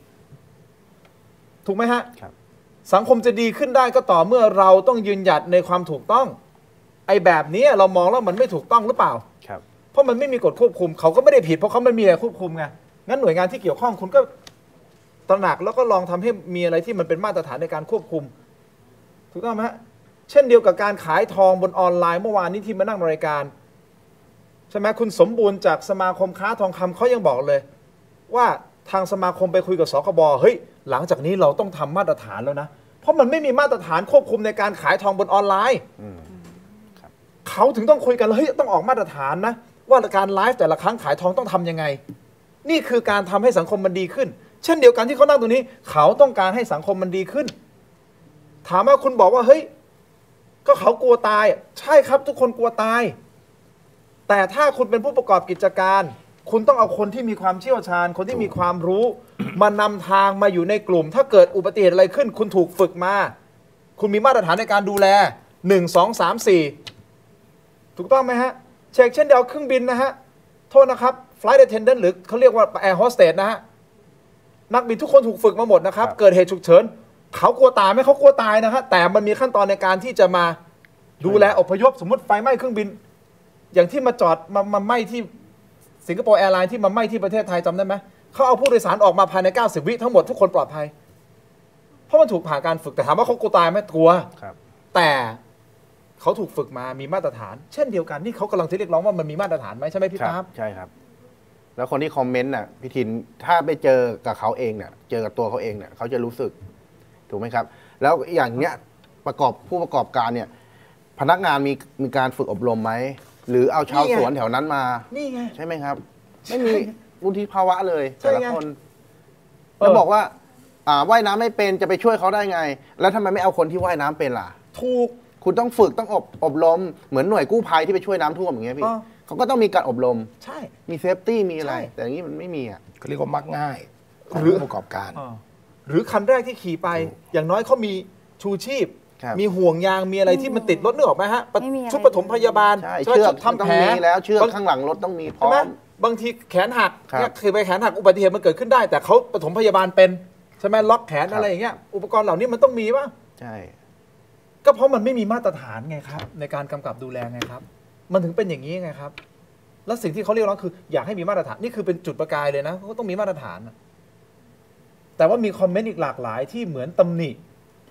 S3: ถูกไหมฮะสังคมจะดีขึ้นได้ก็ต่อเมื่อเราต้องยืนหยัดในความถูกต้องไอ้แบบนี้เรามองแล้วมันไม่ถูกต้องหรือเปล่าเพราะมันไม่มีกฎควบคุมเขาก็ไม่ได้ผิดเพราะเขาไม่มีอะไรควบคุมไงงั้นหน่วยงานที่เกี่ยวข้องคุณก็ตระหนักแล้วก็ลองทำให้มีอะไรที่มันเป็นมาตรฐานในการควบคุมถูกต้องไหมฮะเช่นเดียวกับการขายทองบนออนไลน์เมื่อวานนี้ที่มานั่งรายการใช่ไหมคุณสมบูรณ์จากสมาคมค้าทองคำเขายังบอกเลยว่าทางสมาคมไปคุยกับสคบเฮ้ยหลังจากนี้เราต้องทำมาตรฐานแล้วนะเพราะมันไม่มีมาตรฐานควบคุมในการขายทองบนออนไลน์เขาถึงต้องคุยกันเฮ้ยต้องออกมาตรฐานนะว่าการไลฟ์แต่ละครั้งขายทองต้องทำยังไงนี่คือการทำให้สังคมมันดีขึ้นเช่นเดียวกันที่เขานั่งตรงนี้เขาต้องการให้สังคมมันดีขึ้นถามว่าคุณบอกว่าเฮ้ยก็เขากลัวตายใช่ครับทุกคนกลัวตายแต่ถ้าคุณเป็นผู้ประกอบกิจการคุณต้องเอาคนที่มีความเชี่ยวชาญคนที่มีความรู้มานำทางมาอยู่ในกลุ่มถ้าเกิดอุบัติเหตุอะไรขึ้นคุณถูกฝึกมาคุณมีมาตรฐานในการดูแลหนึ่ง สอง สาม สี่ถูกต้องไหมฮะเช็คเช่นเดียวเครื่องบินนะฮะโทษนะครับ flight attendant หรือเขาเรียกว่า air hostess นะฮะนักบินทุกคนถูกฝึกมาหมดนะครับเกิดเหตุฉุกเฉินเขากลัวตายไหมเขากลัวตายนะฮะแต่มันมีขั้นตอนในการที่จะมาดูแลอพยพสมมติไฟไหม้เครื่องบินอย่างที่มาจอดมามาไหม้ที่สิงคโปร์แอร์ไลน์ที่มาไหม้ที่ประเทศไทยจำได้ไหมเขาเอาผู้โดยสารออกมาภายในเก้าสิบวิทั้งหมดทุกคนปลอดภัยเพราะมันถูกผ่านการฝึกแต่ถามว่าเขากลัวตายไหมกลัวแต่เขาถูกฝึกมามีมาตรฐานเช่นเดียวกันนี่เขากำลังเรียกร้องว่ามันมีมาตรฐานไหมใช่ไหมพี่ครับ
S8: ใช่ครับแล้วคนที่คอมเมนต์น่ะพี่ทินถ้าไปเจอกับเขาเองเนี่ยเจอกับตัวเขาเองเนี่ยเขาจะรู้สึกถูกไหมครับแล้วอย่างเนี้ยประกอบผู้ประกอบการเนี่ยพนักงานมีมีการฝึกอบรมไหมหรือเอาชาวสวนแถวนั้นมานี่ไงใช่ไหมครับไม่มีวุฒิภาวะเลยแต่ละคนแล้วบอกว่าอ่าว่ายน้ำไม่เป็นจะไปช่วยเขาได้ไงแล้วทำไมไม่เอาคนที่ว่ายน้ำเป็นล่ะถูกคุณต้องฝึกต้องอบอบรมเหมือนหน่วยกู้ภัยที่ไปช่วยน้ำท่วมอย่างเงี้ยพี่เขาก็ต้องมีการอบรมใช่มีเซฟตี้มีอะไรแต่อย่างนี้มันไม่มีอ่ะ
S11: เขาเรียกว่ามักง่ายหรือประกอบการ
S3: หรือคันแรกที่ขี่ไปอย่างน้อยเขามีชูชีพมีห่วงยางมีอะไรที่มันติดรถนึกออกไหมฮะชุดปฐมพยาบาล
S8: เชือกทำแผลแล้วเชือกข้างหลังรถต้องมีพร้อม
S3: บางทีแขนหักเนี่ยคือไปแขนหักอุบัติเหตุมันเกิดขึ้นได้แต่เขาปฐมพยาบาลเป็นใช่ไหมล็อกแขนอะไรอย่างเงี้ยอุปกรณ์เหล่านี้มันต้องมีป่ะใช่ก็เพราะมันไม่มีมาตรฐานไงครับในการกำกับดูแลไงครับมันถึงเป็นอย่างนี้ไงครับแล้วสิ่งที่เขาเรียกร้องคืออยากให้มีมาตรฐานนี่คือเป็นจุดประกายเลยนะเขาต้องมีมาตรฐานแต่ว่ามีคอมเมนต์อีกหลากหลายที่เหมือนตำหนิ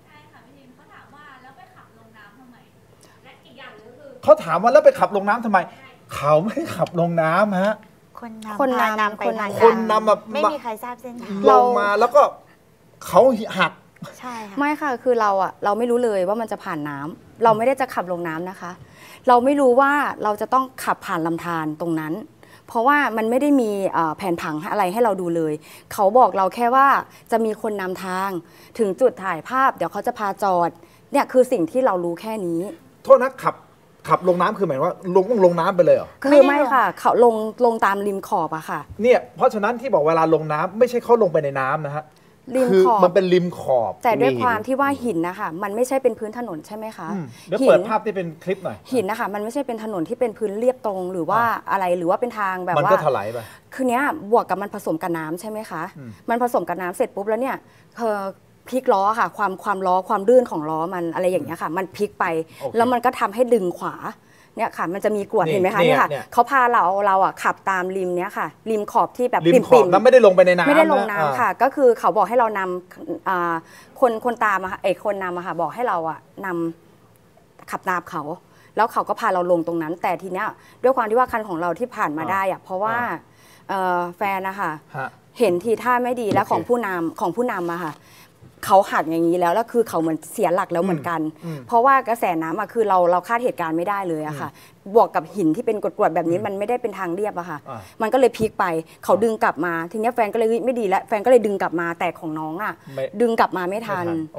S3: เขาถามว่าแล้วไปขับลงน้ำทำไมเขาไม่ขับลงน้ำฮะ
S6: คนนำคนนำไปทาง
S3: คนนำมา
S6: ไม่มีใครทราบเส้นทาง
S3: ลงมาแล้วก็เขาหัก
S4: ใช่ค่ะไม่ค่ะคือเราอะเราไม่รู้เลยว่ามันจะผ่านน้ำเราไม่ได้จะขับลงน้ำนะคะเราไม่รู้ว่าเราจะต้องขับผ่านลำธารตรงนั้นเพราะว่ามันไม่ได้มีแผนผังอะไรให้เราดูเลยเขาบอกเราแค่ว่าจะมีคนนำทางถึงจุดถ่ายภาพเดี๋ยวเขาจะพาจอดเนี่ยคือสิ่งที่เรารู้แค่นี้
S3: โทษนะขับขับลงน้ำคือหมายว่าลงต้องลงน้ำไปเลยเหรอ
S4: คือไม่ค่ะเขาลงลงตามริมขอบอะค่ะ
S3: เนี่ยเพราะฉะนั้นที่บอกเวลาลงน้ำไม่ใช่เขาลงไปในน้ำนะฮะคือมันเป็นริมขอบ
S4: แต่ด้วยความที่ว่าหินนะคะมันไม่ใช่เป็นพื้นถนนใช่ไหมคะ
S3: เดี๋ยวเปิดภาพที่เป็นคลิปหน่อย
S4: หินนะคะมันไม่ใช่เป็นถนนที่เป็นพื้นเรียบตรงหรือว่าอะไรหรือว่าเป็นทางแบบว่า
S3: มันก็ถลายไป
S4: คือเนี้ยบวกกับมันผสมกับน้ำใช่ไหมคะมันผสมกับน้ำเสร็จปุ๊บแล้วเนี่ยเธอพลิกล้อค่ะความความล้อความลื่นของล้อมันอะไรอย่างเงี้ยค่ะมันพลิกไปแล้วมันก็ทำให้ดึงขวาเนี่ยค่ะมันจะมีกรวดเห็นไหมคะเนี่ยค่ะเขาพาเราเราอ่ะขับตามริมเนี้ยค่ะริมขอบที่แบบ
S3: ริมขอบแล้วไม่ได้ลงไปในน้ำ
S4: ไม่ได้ลงน้ำค่ะก็คือเขาบอกให้เรานำคนคนตามอะค่ะเอกคนนำอะค่ะบอกให้เราอ่ะนำขับตามเขาแล้วเขาก็พาเราลงตรงนั้นแต่ทีเนี้ยด้วยความที่ว่าคันของเราที่ผ่านมาได้อ่ะเพราะว่าแฟนนะคะเห็นทีท่าไม่ดีแล้วของผู้นำของผู้นำอะค่ะเขาหักอย่างนี้แล้วแล้วคือเขาเหมือนเสียหลักแล้วเหมือนกันเพราะว่ากระแสน้ำอะคือเราเราคาดเหตุการณ์ไม่ได้เลยอะค่ะบวกกับหินที่เป็นกรวดๆแบบนี้มันไม่ได้เป็นทางเรียบอะค่ะมันก็เลยพลิกไปเขาดึงกลับมาทีนี้แฟนก็เลยไม่ดีแล้วแฟนก็เลยดึงกลับมาแต่ของน้องอะดึงกลับมาไม่ทัน
S3: โอเค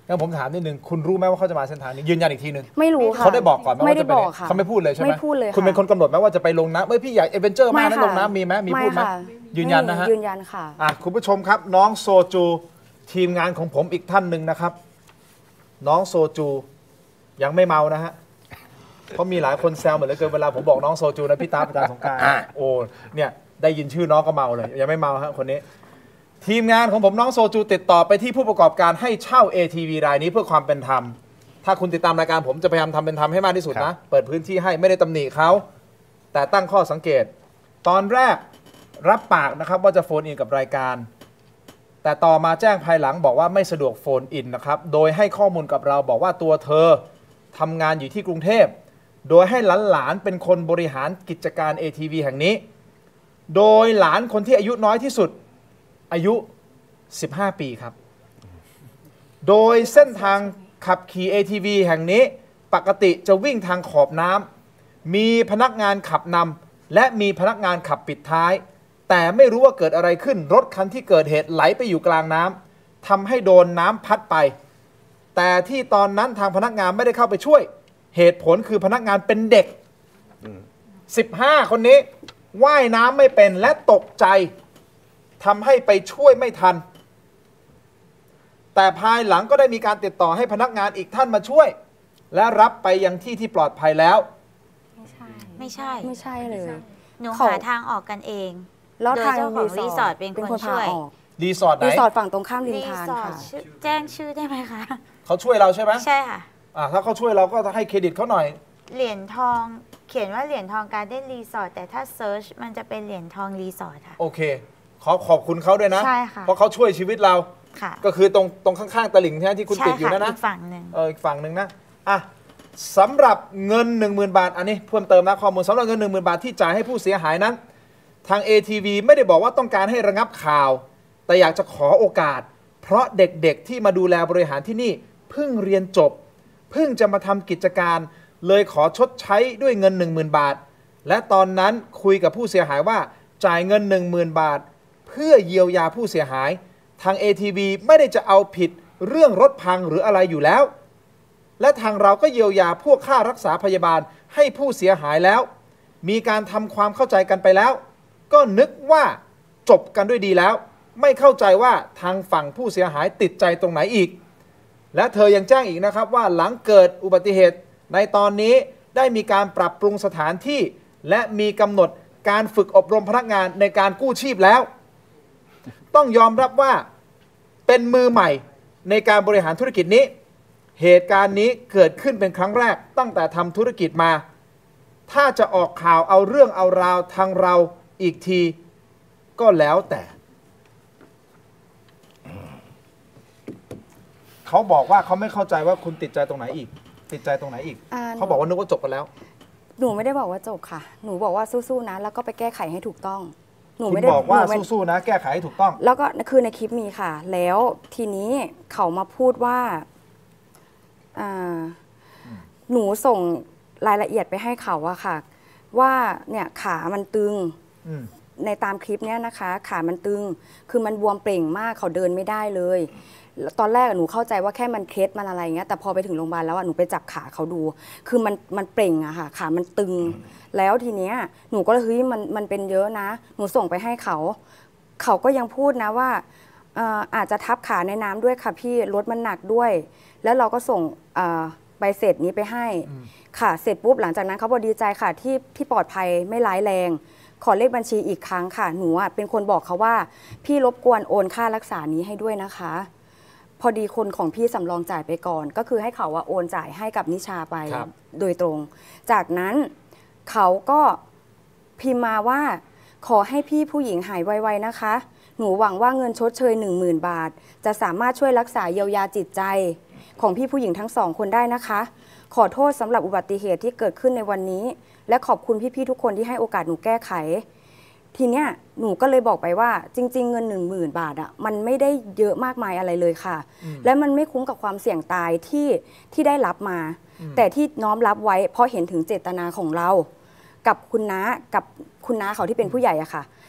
S3: งั้นผมถามนิดนึงคุณรู้ไหมว่าเขาจะมาเส้นทางนี้ยืนยันอีกทีนึง
S4: ไม่รู้ค่ะ
S3: เขาได้บอกก่อนไหม
S4: ไม่
S3: ว่า
S4: ได้
S3: จะไป
S4: บอกค่ะ
S3: เขาไม่พูดเลยใช่ไหม
S4: ไม่พูดเลยค่ะ
S3: คุณเป็นคนกำหนดไหมว่าจะไปลงน้ำเอ้ยพี่อยากเอเวนเจอร์มากนะลงน้ำมีไหมมีพูดไหม
S4: ค่ะ
S3: ยืนยันนะฮะ
S4: ยืนยันค่ะ
S3: อ่ะคุณผู้ชมครับน้องโซจูทีมงานของผมอีกท่านหนึ่งนะครับ น้องโซจูยังไม่เมานะฮะเพราะมีหลายคนแซวเหมือนเหลือเกินเวลาผมบอกน้องโซจูนะพี่ตาประจานสงกรานต์โอ้เนี่ยได้ยินชื่อน้องก็เมาเลยยังไม่เมาฮะคนนี้ ทีมงานของผมน้องโซจูติดต่อไปที่ผู้ประกอบการให้เช่า เอ ที วี รายนี้เพื่อความเป็นธรรมถ้าคุณติดตามรายการผมจะพยายามทำเป็นธรรมให้มากที่สุดนะเปิดพื้นที่ให้ไม่ได้ตำหนิเขาแต่ตั้งข้อสังเกต ตอนแรกรับปากนะครับว่าจะโฟนอินกับรายการแต่ต่อมาแจ้งภายหลังบอกว่าไม่สะดวกโฟนอินนะครับโดยให้ข้อมูลกับเราบอกว่าตัวเธอทำงานอยู่ที่กรุงเทพโดยให้หลานๆเป็นคนบริหารกิจการ เอ ที วี แห่งนี้โดยหลานคนที่อายุน้อยที่สุดอายุสิบห้าปีครับโดยเส้นทางขับขี่ เอ ที วี แห่งนี้ปกติจะวิ่งทางขอบน้ำมีพนักงานขับนำและมีพนักงานขับปิดท้ายแต่ไม่รู้ว่าเกิดอะไรขึ้นรถคันที่เกิดเหตุไหลไปอยู่กลางน้ำทำให้โดนน้ำพัดไปแต่ที่ตอนนั้นทางพนักงานไม่ได้เข้าไปช่วยเหตุผลคือพนักงานเป็นเด็กสิบห้าคนนี้ว่ายน้ำไม่เป็นและตกใจทำให้ไปช่วยไม่ทันแต่ภายหลังก็ได้มีการติดต่อให้พนักงานอีกท่านมาช่วยและรับไปยังที่ที่ปลอดภัยแล้ว
S6: ไม่ใช่ ไม่ใช่
S4: ไม่ใช่เลย
S6: หนู
S4: เขา
S6: หาทางออกกันเอง
S4: แล้ว
S6: โดย
S4: ทาง
S6: เจ้าของรีสอร์ทเป็นคนช่วย
S4: พาออก
S3: รีสอร์ทไหน
S4: รีสอร์ทฝั่งตรงข้ามริม
S6: รี
S4: ทาน
S6: สอร์ท
S4: ค่ะ
S6: ชื่อแจ้งชื่อได้ไหมคะ
S3: เขาช่วยเราใช่ไหม
S6: ใช่ค่ะ
S3: อ่าถ้าเขาช่วยเราก็ให้เครดิตเขาหน่อย
S6: เหรียญทองเขียนว่าเหรียญทองการ์เด้นรีสอร์ทแต่ถ้าเซิร์ชมันจะเป็นเหรียญทองรีสอร์ทค่ะ
S3: โอเคขอขอบคุณเขาด้วยนะ
S6: ใช่ค่ะ
S3: เพราะเขาช่วยชีวิตเรา
S6: ค่ะ
S3: ก็คือตรงตรงข้างๆตลิ่งที่คุณ
S6: ใช่
S3: ติดอยู่
S6: ค่ะ
S3: นะนะ
S6: อีกฝั่งหนึ่ง
S3: เอออีกฝั่งหนึ่งนะอ่ะสำหรับเงิน หนึ่งหมื่น บาทอันนี้เพิ่มเติมนะข้อมูลสำหรับเงิน หนึ่งหมื่น บาทที่จ่ายให้ผู้เสียหายนั้นทาง เอ ที วี ไม่ได้บอกว่าต้องการให้ระงับข่าวแต่อยากจะขอโอกาสเพราะเด็กๆที่มาดูแลบริหารที่นี่เพิ่งเรียนจบเพิ่งจะมาทำกิจการเลยขอชดใช้ด้วยเงิน หนึ่งหมื่น บาทและตอนนั้นคุยกับผู้เสียหายว่าจ่ายเงิน หนึ่งหมื่น บาทเพื่อเยียวยาผู้เสียหายทาง เอ ที วี ไม่ได้จะเอาผิดเรื่องรถพังหรืออะไรอยู่แล้วและทางเราก็เยียวยาพวกค่ารักษาพยาบาลให้ผู้เสียหายแล้วมีการทำความเข้าใจกันไปแล้วก็นึกว่าจบกันด้วยดีแล้วไม่เข้าใจว่าทางฝั่งผู้เสียหายติดใจตรงไหนอีกและเธอยังแจ้งอีกนะครับว่าหลังเกิดอุบัติเหตุในตอนนี้ได้มีการปรับปรุงสถานที่และมีกำหนดการฝึกอบรมพนักงานในการกู้ชีพแล้วต้องยอมรับว่าเป็นมือใหม่ในการบริหารธุรกิจนี้เหตุการณ์นี้เกิดขึ้นเป็นครั้งแรกตั้งแต่ทำธุรกิจมาถ้าจะออกข่าวเอาเรื่องเอาราวทางเราอีกทีก็แล้วแต่เขาบอกว่าเขาไม่เข้าใจว่าคุณติดใจตรงไหนอีกติดใจตรงไหนอีก
S4: อ่า
S3: เขาบอกว่านึกว่าจบกันแล้ว
S4: หนูไม่ได้บอกว่าจบค่ะ หนูบอกว่าสู้ๆนะแล้วก็ไปแก้ไขให้ถูกต้องหนู
S3: คุณ
S4: ไม่ได้
S3: บอกว่า
S4: หนูไม่
S3: สู้ๆนะแก้ไขให้ถูกต้อง
S4: แล้วก็คือในคลิปมีค่ะ แล้วทีนี้เขามาพูดว่าอ่าหนูส่งรายละเอียดไปให้เขาอะค่ะ ว่าเนี่ยขามันตึง
S3: อืม
S4: ในตามคลิปเนี้ยนะคะ ขามันตึง คือมันบวมเปล่งมากเขาเดินไม่ได้เลยตอนแรกหนูเข้าใจว่าแค่มันเคล็ดมันอะไรเงี้ยแต่พอไปถึงโรงพยาบาลแล้วหนูไปจับขาเขาดู คือมันมันเปล่งอะค่ะขามันตึง แล้วทีเนี้ยหนูก็เลยเฮ้ยมันมันเป็นเยอะนะ หนูส่งไปให้เขา เขาก็ยังพูดนะว่าเอ่ออาจจะทับขาในน้ำด้วยค่ะพี่รถมันหนักด้วย แล้วเราก็ส่งเอ่อใบเสร็จนี้ไปให้ค่ะเสร็จปุ๊บหลังจากนั้นเขาบอกดีใจค่ะที่ที่ปลอดภัยไม่ร้ายแรง ขอเลขบัญชีอีกครั้งค่ะหนูอ่ะเป็นคนบอกเขาว่าพี่รบกวนโอนค่ารักษานี้ให้ด้วยนะคะ พอดีคนของพี่สำรองจ่ายไปก่อน ก็คือให้เขาว่าโอนจ่ายให้กับนิชาไป
S3: ครับ
S4: โดยตรง จากนั้นเขาก็พิมพ์มาว่าขอให้พี่ผู้หญิงหายไวๆนะคะ หนูหวังว่าเงินชดเชย หนึ่งหมื่น บาท จะสามารถช่วยรักษาเยียวยาจิตใจของพี่ผู้หญิงทั้งสองคนได้นะคะ ขอโทษสำหรับอุบัติเหตุที่เกิดขึ้นในวันนี้ และขอบคุณพี่ๆทุกคนที่ให้โอกาสหนูแก้ไข ทีเนี้ยหนูก็เลยบอกไปว่าจริง ๆ เงิน หนึ่งหมื่น บาทอ่ะมันไม่ได้เยอะมากมายอะไรเลยค่ะ และมันไม่คุ้มกับความเสี่ยงตายที่ที่ได้รับมา แต่ที่น้อมรับไว้เพราะเห็นถึงเจตนาของเรา กับคุณน้ากับคุณน้าเขาที่เป็นผู้ใหญ่อะค่ะ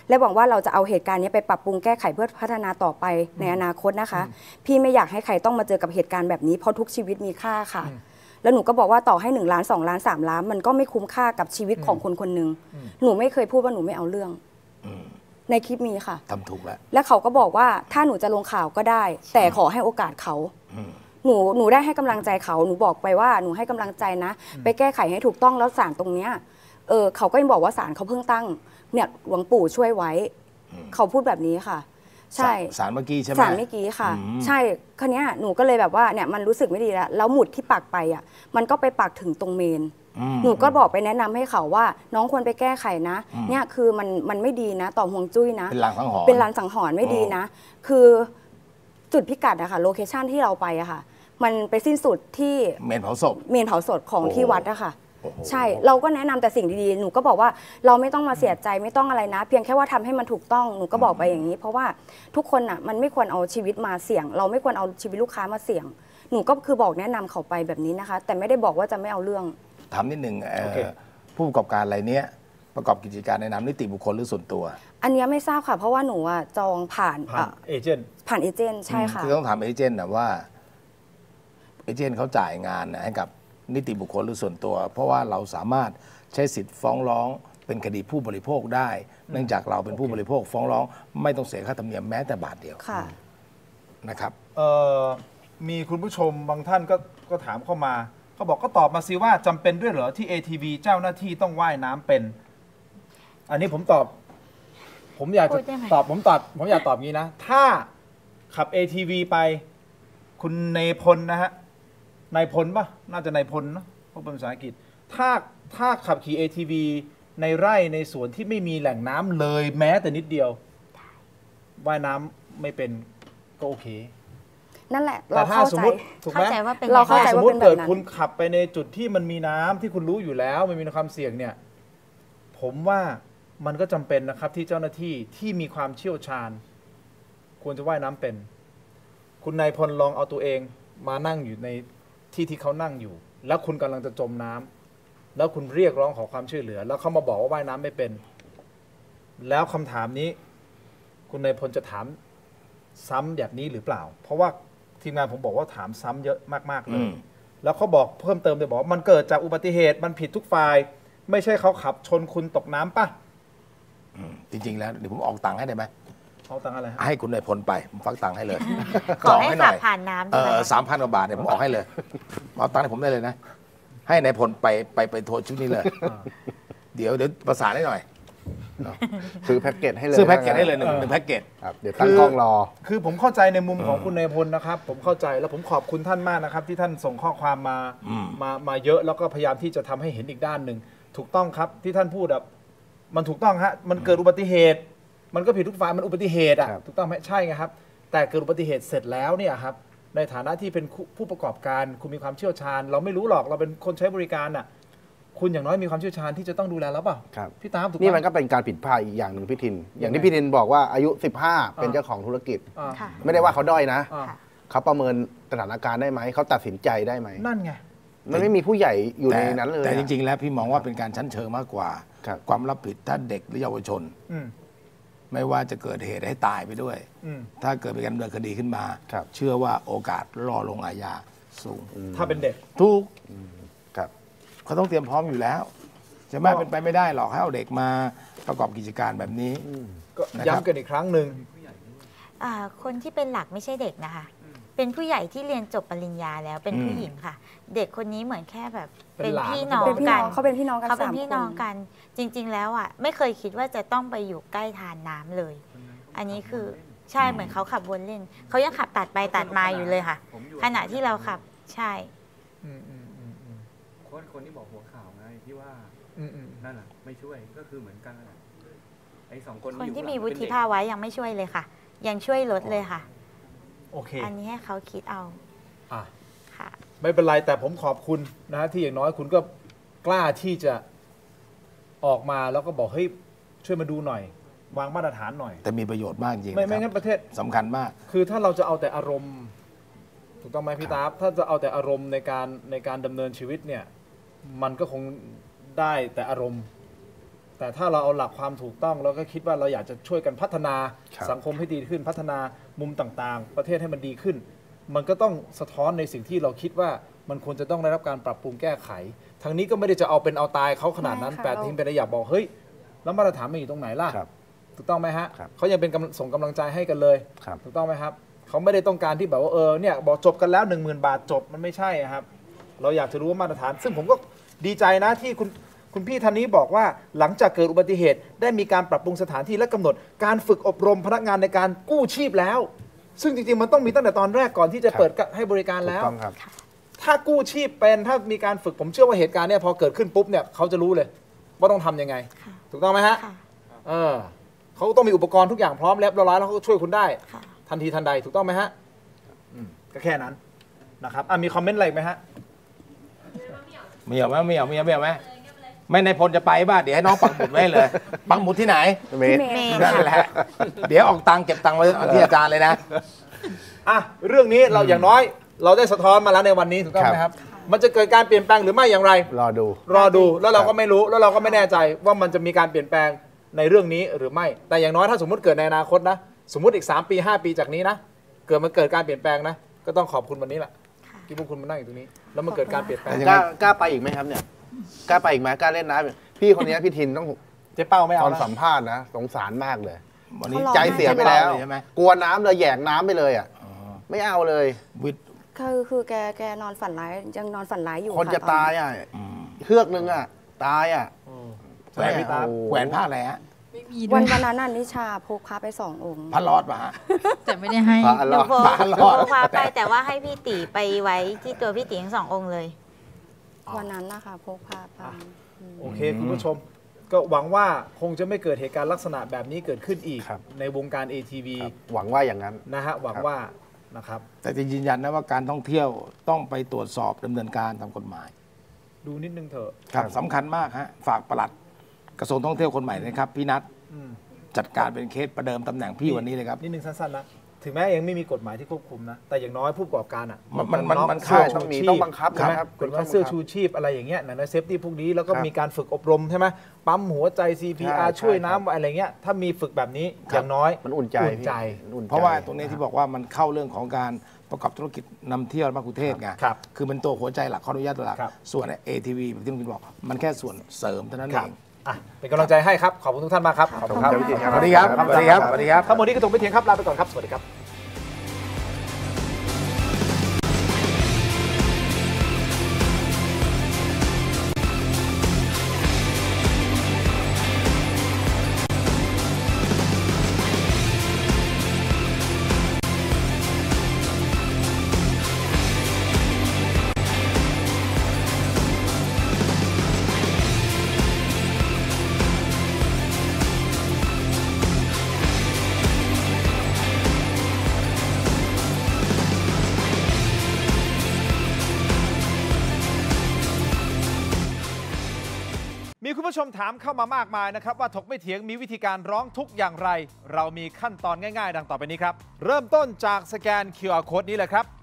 S4: และหวังว่าเราจะเอาเหตุการณ์นี้ไปปรับปรุงแก้ไขเพื่อพัฒนาต่อไปในอนาคตนะคะพี่ไม่อยากให้ใครต้องมาเจอกับเหตุการณ์แบบนี้เพราะทุกชีวิตมีค่าค่ะแล้วหนูก็บอกว่าต่อให้หนึ่งล้านสองล้านสามล้านมันก็ไม่คุ้มค่ากับชีวิตของคนคนหนึ่งหนูไม่เคยพูดว่าหนูไม่เอาเรื่องในคลิปมีค่ะ
S11: ทำถูกแล้ว
S4: และเขาก็บอกว่าถ้าหนูจะลงข่าวก็ได้ แต่ขอให้โอกาสเขาหนูหนูได้ให้กำลังใจเขาหนูบอกไปว่าหนูให้กำลังใจนะไปแก้ไขให้ถูกต้องแล้วศาลตรงเนี้ยเออเขาก็ยังบอกว่าศาลเขาเพิ่งตั้งเนี่ยหลวงปู่ช่วยไว้เขาพูดแบบนี้ค่ะใช่
S11: ศาลเมื่อกี้ใช่ไหม
S4: ศาลเมื่อกี้ค่ะใช่คราวนี้หนูก็เลยแบบว่าเนี่ยมันรู้สึกไม่ดีแล้วแล้วหมุดที่ปักไปอ่ะมันก็ไปปักถึงตรงเมนหนูก็บอกไปแนะนำให้เขาว่าน้องควรไปแก้ไขนะเนี่ยคือมันมันไม่ดีนะต่อห่วงจุ้ยนะ
S11: เป็นลางสังหรณ์
S4: เป็นลางสังหรณ์ไม่ดีนะคือจุดพิกัดอะค่ะโลเคชันที่เราไปอะค่ะมันไปสิ้นสุดที่
S11: เมนเผาศพ
S4: เมนเผาศพของที่วัดอะค่ะใช่เราก็แนะนำแต่สิ่งดีๆหนูก็บอกว่าเราไม่ต้องมาเสียใจไม่ต้องอะไรนะเพียงแค่ว่าทำให้มันถูกต้องหนูก็บอกไปอย่างนี้เพราะว่าทุกคนอะมันไม่ควรเอาชีวิตมาเสี่ยงเราไม่ควรเอาชีวิตลูกค้ามาเสี่ยงหนูก็คือบอกแนะนำเขาไปแบบนี้นะคะแต่ไม่ได้บอกว่าจะไม่เอาเรื่อง
S11: ถามนิดหนึ่งผู้ประกอบการอะไรเนี้ยประกอบกิจการในนามนิติบุคคลหรือส่วนตัว
S4: อันนี้ไม่ทราบค่ะเพราะว่าหนูอะจองผ่าน
S3: ผ่านเอเจนต์
S4: ผ่านเอเจนต์ใช่ค่ะ
S11: คือต้องถามเอเจนต์นะว่าเอเจนต์เขาจ่ายงานให้กับนิติบุคคลหรือส่วนตัวเพราะว่าเราสามารถใช้สิทธิ์ฟ้องร้องเป็นคดีผู้บริโภคได้เนื่องจากเราเป็นผู้บริโภคฟ้องร้องไม่ต้องเสียค่าธรรมเนียมแม้แต่บาทเดียวนะครับ
S3: มีคุณผู้ชมบางท่านก็ก็ถามเข้ามาเขาบอกก็ตอบมาสิว่าจำเป็นด้วยเหรอที่ เอ ที วี เจ้าหน้าที่ต้องว่ายน้ำเป็นอันนี้ผมตอบผมอยากจะตอบผมตอบผมอยากตอบงี้นะถ้าขับ เอ ที วี ไปคุณนายพลนะฮะนายพลป่ะน่าจะนายพลนะเพราะเป็นภาษาอังกฤษถ้าถ้าขับขี่ เอ ที วี ในไร่ในสวนที่ไม่มีแหล่งน้ำเลยแม้แต่นิดเดียวว่ายน้ำไม่เป็นก็โอเค
S4: นั่นแหละเราเข้าใจ
S3: ถูกไหม
S4: เราเข้าใจ
S3: สม
S4: ม
S3: ติเกิดคุณขับไปในจุดที่มันมีน้ำที่คุณรู้อยู่แล้วมันมีความเสี่ยงเนี่ยผมว่ามันก็จำเป็นนะครับที่เจ้าหน้าที่ที่มีความเชี่ยวชาญควรจะว่ายน้ำเป็นคุณนายพลลองเอาตัวเองมานั่งอยู่ในที่ที่เขานั่งอยู่แล้วคุณกำลังจะจมน้ำแล้วคุณเรียกร้องขอความช่วยเหลือแล้วเขามาบอกว่าว่ายน้ำไม่เป็นแล้วคำถามนี้คุณนายพลจะถามซ้ำแบบนี้หรือเปล่าเพราะว่าทีมงานผมบอกว่าถามซ้ำเยอะมากๆเลยแล้วเขาบอกเพิ่มเติมเลยบอกว่ามันเกิดจากอุบัติเหตุมันผิดทุกฝ่ายไม่ใช่เขาขับชนคุณตกน้ำป่ะ
S11: จริงๆแล้วเดี๋ยวผมออกตังค์ให้ได้ไหม
S3: เอาตังค์อะไร
S11: ให้คุณนายพลไปผมฟักตังค์ให้เลย
S6: ขอให้ขับผ่านน้ำ
S11: เออสามพันกว่าบาทเนี่ยผมออกให้เลยเอาตังค์ให้ผมได้เลยนะให้นายพลไปไปไปโทรชุดนี้เลยเดี๋ยวเดี๋ยวประสานให้หน่อย
S8: ซื้อแพ็กเกจให้เลย
S11: ซื้อแพ็กเกจให้เลยหนึ่งหนึ่งแพ็กเกจ
S8: เดี๋ยวตั้งกล้องรอ
S3: คือผมเข้าใจในมุมของคุณนายพลนะครับผมเข้าใจแล้วผมขอบคุณท่านมากนะครับที่ท่านส่งข้อความมามามาเยอะแล้วก็พยายามที่จะทำให้เห็นอีกด้านหนึ่งถูกต้องครับที่ท่านพูดแบบมันถูกต้องฮะมันเกิดอุบัติเหตุมันก็ผิดทุกฝ่ายมันอุบัติเหตุอ่ะถูกต้องไหมใช่ไงครับแต่เกิดอุบัติเหตุเสร็จแล้วเนี่ยครับในฐานะที่เป็นผู้ประกอบการคุณมีความเชี่ยวชาญเราไม่รู้หรอกเราเป็นคนใช้บริการอ่ะคุณอย่างน้อยมีความเชี่ยวชาญที่จะต้องดูแลแล้วเปล่า
S8: ครับ
S3: พี่ตามถูก
S8: นี่มันก็เป็นการผิดพลาดอีกอย่างหนึ่งพี่ทินอย่างที่พี่ทินบอกว่าอายุสิบห้าเป็นเจ้าของธุรกิจไม่ได้ว่าเขาด้อยนะเขาประเมินสถานการณ์ได้ไหมเขาตัดสินใจได้ไหม
S3: นั่นไง
S8: มันไม่มีผู้ใหญ่อยู่ในนั้นเลย
S11: แต่จริงๆแล้วพี่มองว่าเป็นการชั้นเชิงมากกว่าความรับผิดถ้าเด็กหรือเยาวชนไม่ว่าจะเกิดเหตุให้ตายไปด้วยถ้าเกิดเป็นการดำเนินคดีขึ้นมาเชื่อว่าโอกาสรอลงอาญาสูง
S3: ถ้าเป็นเด็ก
S11: ทุกเขาต้องเตรียมพร้อมอยู่แล้วจะไม่เป็นไปไม่ได้หรอกให้เอาเด็กมาประกอบกิจการแบบนี้
S3: ก็ย้ำกันอีกครั้งหนึ่ง
S6: คนที่เป็นหลักไม่ใช่เด็กนะคะเป็นผู้ใหญ่ที่เรียนจบปริญญาแล้วเป็นผู้หญิงค่ะเด็กคนนี้เหมือนแค่แบบเป็นพี่น้องกัน
S4: เขาเป็นพี่น้องกัน
S6: เขาเป็นพี่น้องกันจริงๆแล้วอ่ะไม่เคยคิดว่าจะต้องไปอยู่ใกล้ทานน้ำเลย อันนี้คือใช่เหมือนเขาขับวนเล่นเขายังขับตัดไปตัดมาอยู่เลยค่ะขณะที่เราขับใช่
S5: คนคนที่บอกหัวข่าวไงที่ว่านั่นแหละไม่ช่วยก็คือเหมือนกันไอ้สองคน
S6: คนที่มีวุฒิภาวะยังไม่ช่วยเลยค่ะยังช่วยลดเลยค่ะ
S3: โอเค
S6: อันนี้ให้เขาคิดเอา
S3: อ่ะค่ะไม่เป็นไรแต่ผมขอบคุณนะที่อย่างน้อยคุณก็กล้าที่จะออกมาแล้วก็บอกเฮ้ยช่วยมาดูหน่อยวางมาตรฐานหน่อย
S11: แต่มีประโยชน์มากจริง
S3: ไม่ไม่งั้นประเทศ
S11: สำคัญมาก
S3: คือถ้าเราจะเอาแต่อารมณ์ถูกต้องไหมพี่ตาถ้าจะเอาแต่อารมณ์ในการในการดำเนินชีวิตเนี่ยมันก็คงได้แต่อารมณ์แต่ถ้าเราเอาหลักความถูกต้องแล้วก็คิดว่าเราอยากจะช่วยกันพัฒนาสังคมให้ดีขึ้นพัฒนามุมต่างๆประเทศให้มันดีขึ้นมันก็ต้องสะท้อนในสิ่งที่เราคิดว่ามันควรจะต้องได้รับการปรับปรุงแก้ไขทางนี้ก็ไม่ได้จะเอาเป็นเอาตายเขาขนาดนั้นแต่ทีมเป็นอยากบอกเฮ้ยแล้วมาตรฐานมันอยู่ตรงไหนล่ะถูกต้องไหมฮะเขายังเป็นส่งกำลังใจให้กันเลยถูกต้องไหมครับเขาไม่ได้ต้องการที่แบบว่าเออเนี่ยบอกจบกันแล้วหนึ่งหมื่นบาทจบมันไม่ใช่ครับเราอยากจะรู้ว่ามาตรฐานซึ่งผมก็ดีใจนะที่คุณคุณพี่ท่านนี้บอกว่าหลังจากเกิดอุบัติเหตุได้มีการปรับปรุงสถานที่และกำหนดการฝึกอบรมพนักงานในการกู้ชีพแล้วซึ่งจริงๆมันต้องมีตั้งแต่ตอนแรกก่อนที่จะเปิดให้บริการแล้วถ้ากู้ชีพเป็นถ้ามีการฝึกผมเชื่อว่าเหตุการณ์เนี่ยพอเกิดขึ้นปุ๊บเนี่ยเขาจะรู้เลยว่าต้องทำยังไงถูกต้องไหมฮะเออเขาต้องมีอุปกรณ์ทุกอย่างพร้อมแล้วเรียบร้อยแล้วเขาก็ช่วยคุณได้ทันทีทันใดถูกต้องไหมฮะก็แค่นั้นนะครับมีคอมเมนต์อะไรไหมฮะ
S11: มีเอาไหมมีเอามีเอาไหมไม่ในพลจะไปบ้าเดี๋ยวให้น้องปักหมุดไว้เลยปักหมุดที่ไหนเมย์นั่นแหละเดี๋ยวออกตังค์เก็บตังค์ไว้ที่อาจารย์เลยนะ
S3: อ่ะเรื่องนี้เราอย่างน้อยเราได้สะท้อนมาแล้วในวันนี้ถูกต้องไหมครับมันจะเกิดการเปลี่ยนแปลงหรือไม่อย่างไร
S8: รอดู
S3: รอดูแล้วเราก็ไม่รู้แล้วเราก็ไม่แน่ใจว่ามันจะมีการเปลี่ยนแปลงในเรื่องนี้หรือไม่แต่อย่างน้อยถ้าสมมติเกิดในอนาคตนะสมมติอีกสามปีห้าปีจากนี้นะเกิดมันเกิดการเปลี่ยนแปลงนะก็ต้องขอบคุณวันนี้แหละที่พวกคุณมานั่งอยู่ตรงนี้แล้วมันเกิดการเปลี่ยนแปลง
S8: กล้ากล้าไปอีกไหมครับเนี่ยกล้าไปอีกไหมกล้าเล่นน้ำพี่คนนี้พี่ทินต้อง
S3: เจ๊เป้าไม่เอา
S8: ตอนสัมภาษณ์นะสงสารมากเลยวันนี้ใจเสียไปแล้วกลัวน้ำเลยแยกน้ำไปเลยอ่ะไม่เอาเลย
S4: วิทคือคือแกแกนอนฝันร้ายยังนอนฝันร้ายอยู่
S8: คนจะตายอ่ะเฮือกนึงอ่ะตายอ่ะ
S11: แหวนพี่ตาแหวนผ้าอะไรฮะ
S4: วันวันนั้นนิชาพกพาไปสององค์
S11: พระรอดป่ะฮะ
S7: แต่ไม่ได้ให้
S6: หนูพกพาไปแต่ว่าให้พี่ตีไปไว้ที่ตัวพี่ตีทั้งสององค์เลย
S4: วันนั้นนะคะพกพาไป
S3: โอเคคุณผู้ชมก็หวังว่าคงจะไม่เกิดเหตุการณ์ลักษณะแบบนี้เกิดขึ้นอีกในวงการ เอ ที วี
S8: หวังว่าอย่างนั้น
S3: นะฮะหวังว่านะครับ
S11: แต่จะยืนยันนะว่าการท่องเที่ยวต้องไปตรวจสอบดำเนินการตามกฎหมาย
S3: ดูนิดนึงเถอะ
S11: ครับสำคัญมากฮะฝากปลัดกระทรวงท่องเที่ยวคนใหม่นะครับพี่นัทจัดการเป็นเคสประเดิมตำแหน่งพี่วันนี้เลยครับ
S3: นิดนึงสั้นๆนะถึงแม้ยังไม่มีกฎหมายที่ควบคุมนะแต่อย่างน้อยผู้ประกอบการอ่ะ
S11: มันมันมัน
S3: ใช่
S8: ต้องมีต้องบังคับ
S3: นะครับกฎหมายเสื้อชูชีพอะไรอย่างเงี้ยนะเซฟตี้พวกนี้แล้วก็มีการฝึกอบรมใช่ไหมปั๊มหัวใจ ซี พี อาร์ ช่วยน้ำอะไรเงี้ยถ้ามีฝึกแบบนี้อย่างน้อย
S8: มันอุ่นใจ
S11: เพราะว่าตรงนี้ที่บอกว่ามันเข้าเรื่องของการประกอบธุรกิจนำเที่ยวมากรุงเทพไงคือมันตัวหัวใจหลักข้ออนุญาตหลักส่วน เอ ที วี ที่คุณบอกมันแค่ส่วนเสริมเท่านั้นเอง
S3: เป็นกำลังใจให้ครับขอบคุณทุกท่านมากครับขอบคุณครับ
S11: สวัสดีครับสวัสดีครับสวัสดีครับ
S3: ทั้งหมดนี้ก็ตรงไปเทียงครับลาไปก่อนครับสวัสดีครับมีคุณผู้ชมถามเข้ามามากมายนะครับว่าถกไม่เถียงมีวิธีการร้องทุกข์อย่างไรเรามีขั้นตอนง่ายๆดังต่อไปนี้ครับเริ่มต้นจากสแกน คิว อาร์ Code นี้เลยครับ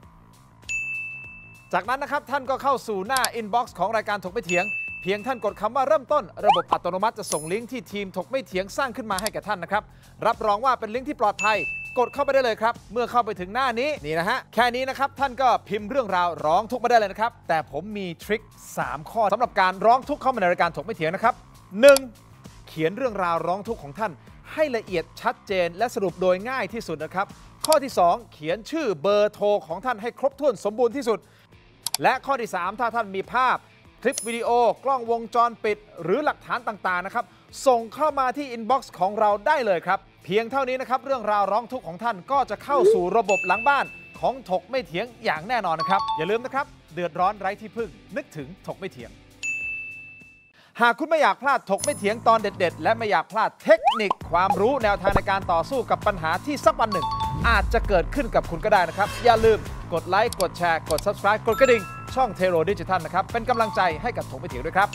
S3: จากนั้นนะครับท่านก็เข้าสู่หน้า Inbox ของรายการถกไม่เถียงเพียงท่านกดคำว่าเริ่มต้นระบบอัตโนมัติจะส่งลิงก์ที่ทีมถกไม่เถียงสร้างขึ้นมาให้แก่ท่านนะครับรับรองว่าเป็นลิงก์ที่ปลอดภัยกดเข้าไปได้เลยครับเมื่อเข้าไปถึงหน้านี้นี่นะฮะแค่นี้นะครับท่านก็พิมพ์เรื่องราวร้องทุกข์มาได้เลยนะครับแต่ผมมีทริคสามข้อสำหรับการร้องทุกข์เข้ามาในรายการถกไม่เถียงนะครับ หนึ่ง เขียนเรื่องราวร้องทุกข์ของท่านให้ละเอียดชัดเจนและสรุปโดยง่ายที่สุดนะครับข้อที่สองเขียนชื่อเบอร์โทรของท่านให้ครบถ้วนสมบูรณ์ที่สุดและข้อที่สามถ้าท่านมีภาพคลิปวิดีโอกล้องวงจรปิดหรือหลักฐานต่างๆนะครับส่งเข้ามาที่อินบ็อกซ์ของเราได้เลยครับเพียงเท่านี้นะครับเรื่องราวร้องทุกข์ของท่านก็จะเข้าสู่ระบบหลังบ้านของถกไม่เถียงอย่างแน่นอนนะครับอย่าลืมนะครับเดือดร้อนไร้ที่พึ่งนึกถึงถกไม่เถียงหากคุณไม่อยากพลาดถกไม่เถียงตอนเด็ดๆและไม่อยากพลาดเทคนิคความรู้แนวทางในการต่อสู้กับปัญหาที่สักวันหนึ่งอาจจะเกิดขึ้นกับคุณก็ได้นะครับอย่าลืมกดไลค์กดแชร์กด ซับสไครบ์ กดกระดิ่งช่องเทโรดิจิทัลนะครับเป็นกำลังใจให้กับถกไม่เถียงด้วยครับ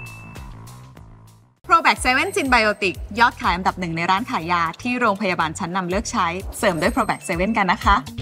S1: โปรแบคเซเว่นจินไบโอติกยอดขายอันดับหนึ่งในร้านขายยาที่โรงพยาบาลชั้นนำเลือกใช้เสริมด้วยโปรแบคเซเว่นกันนะคะ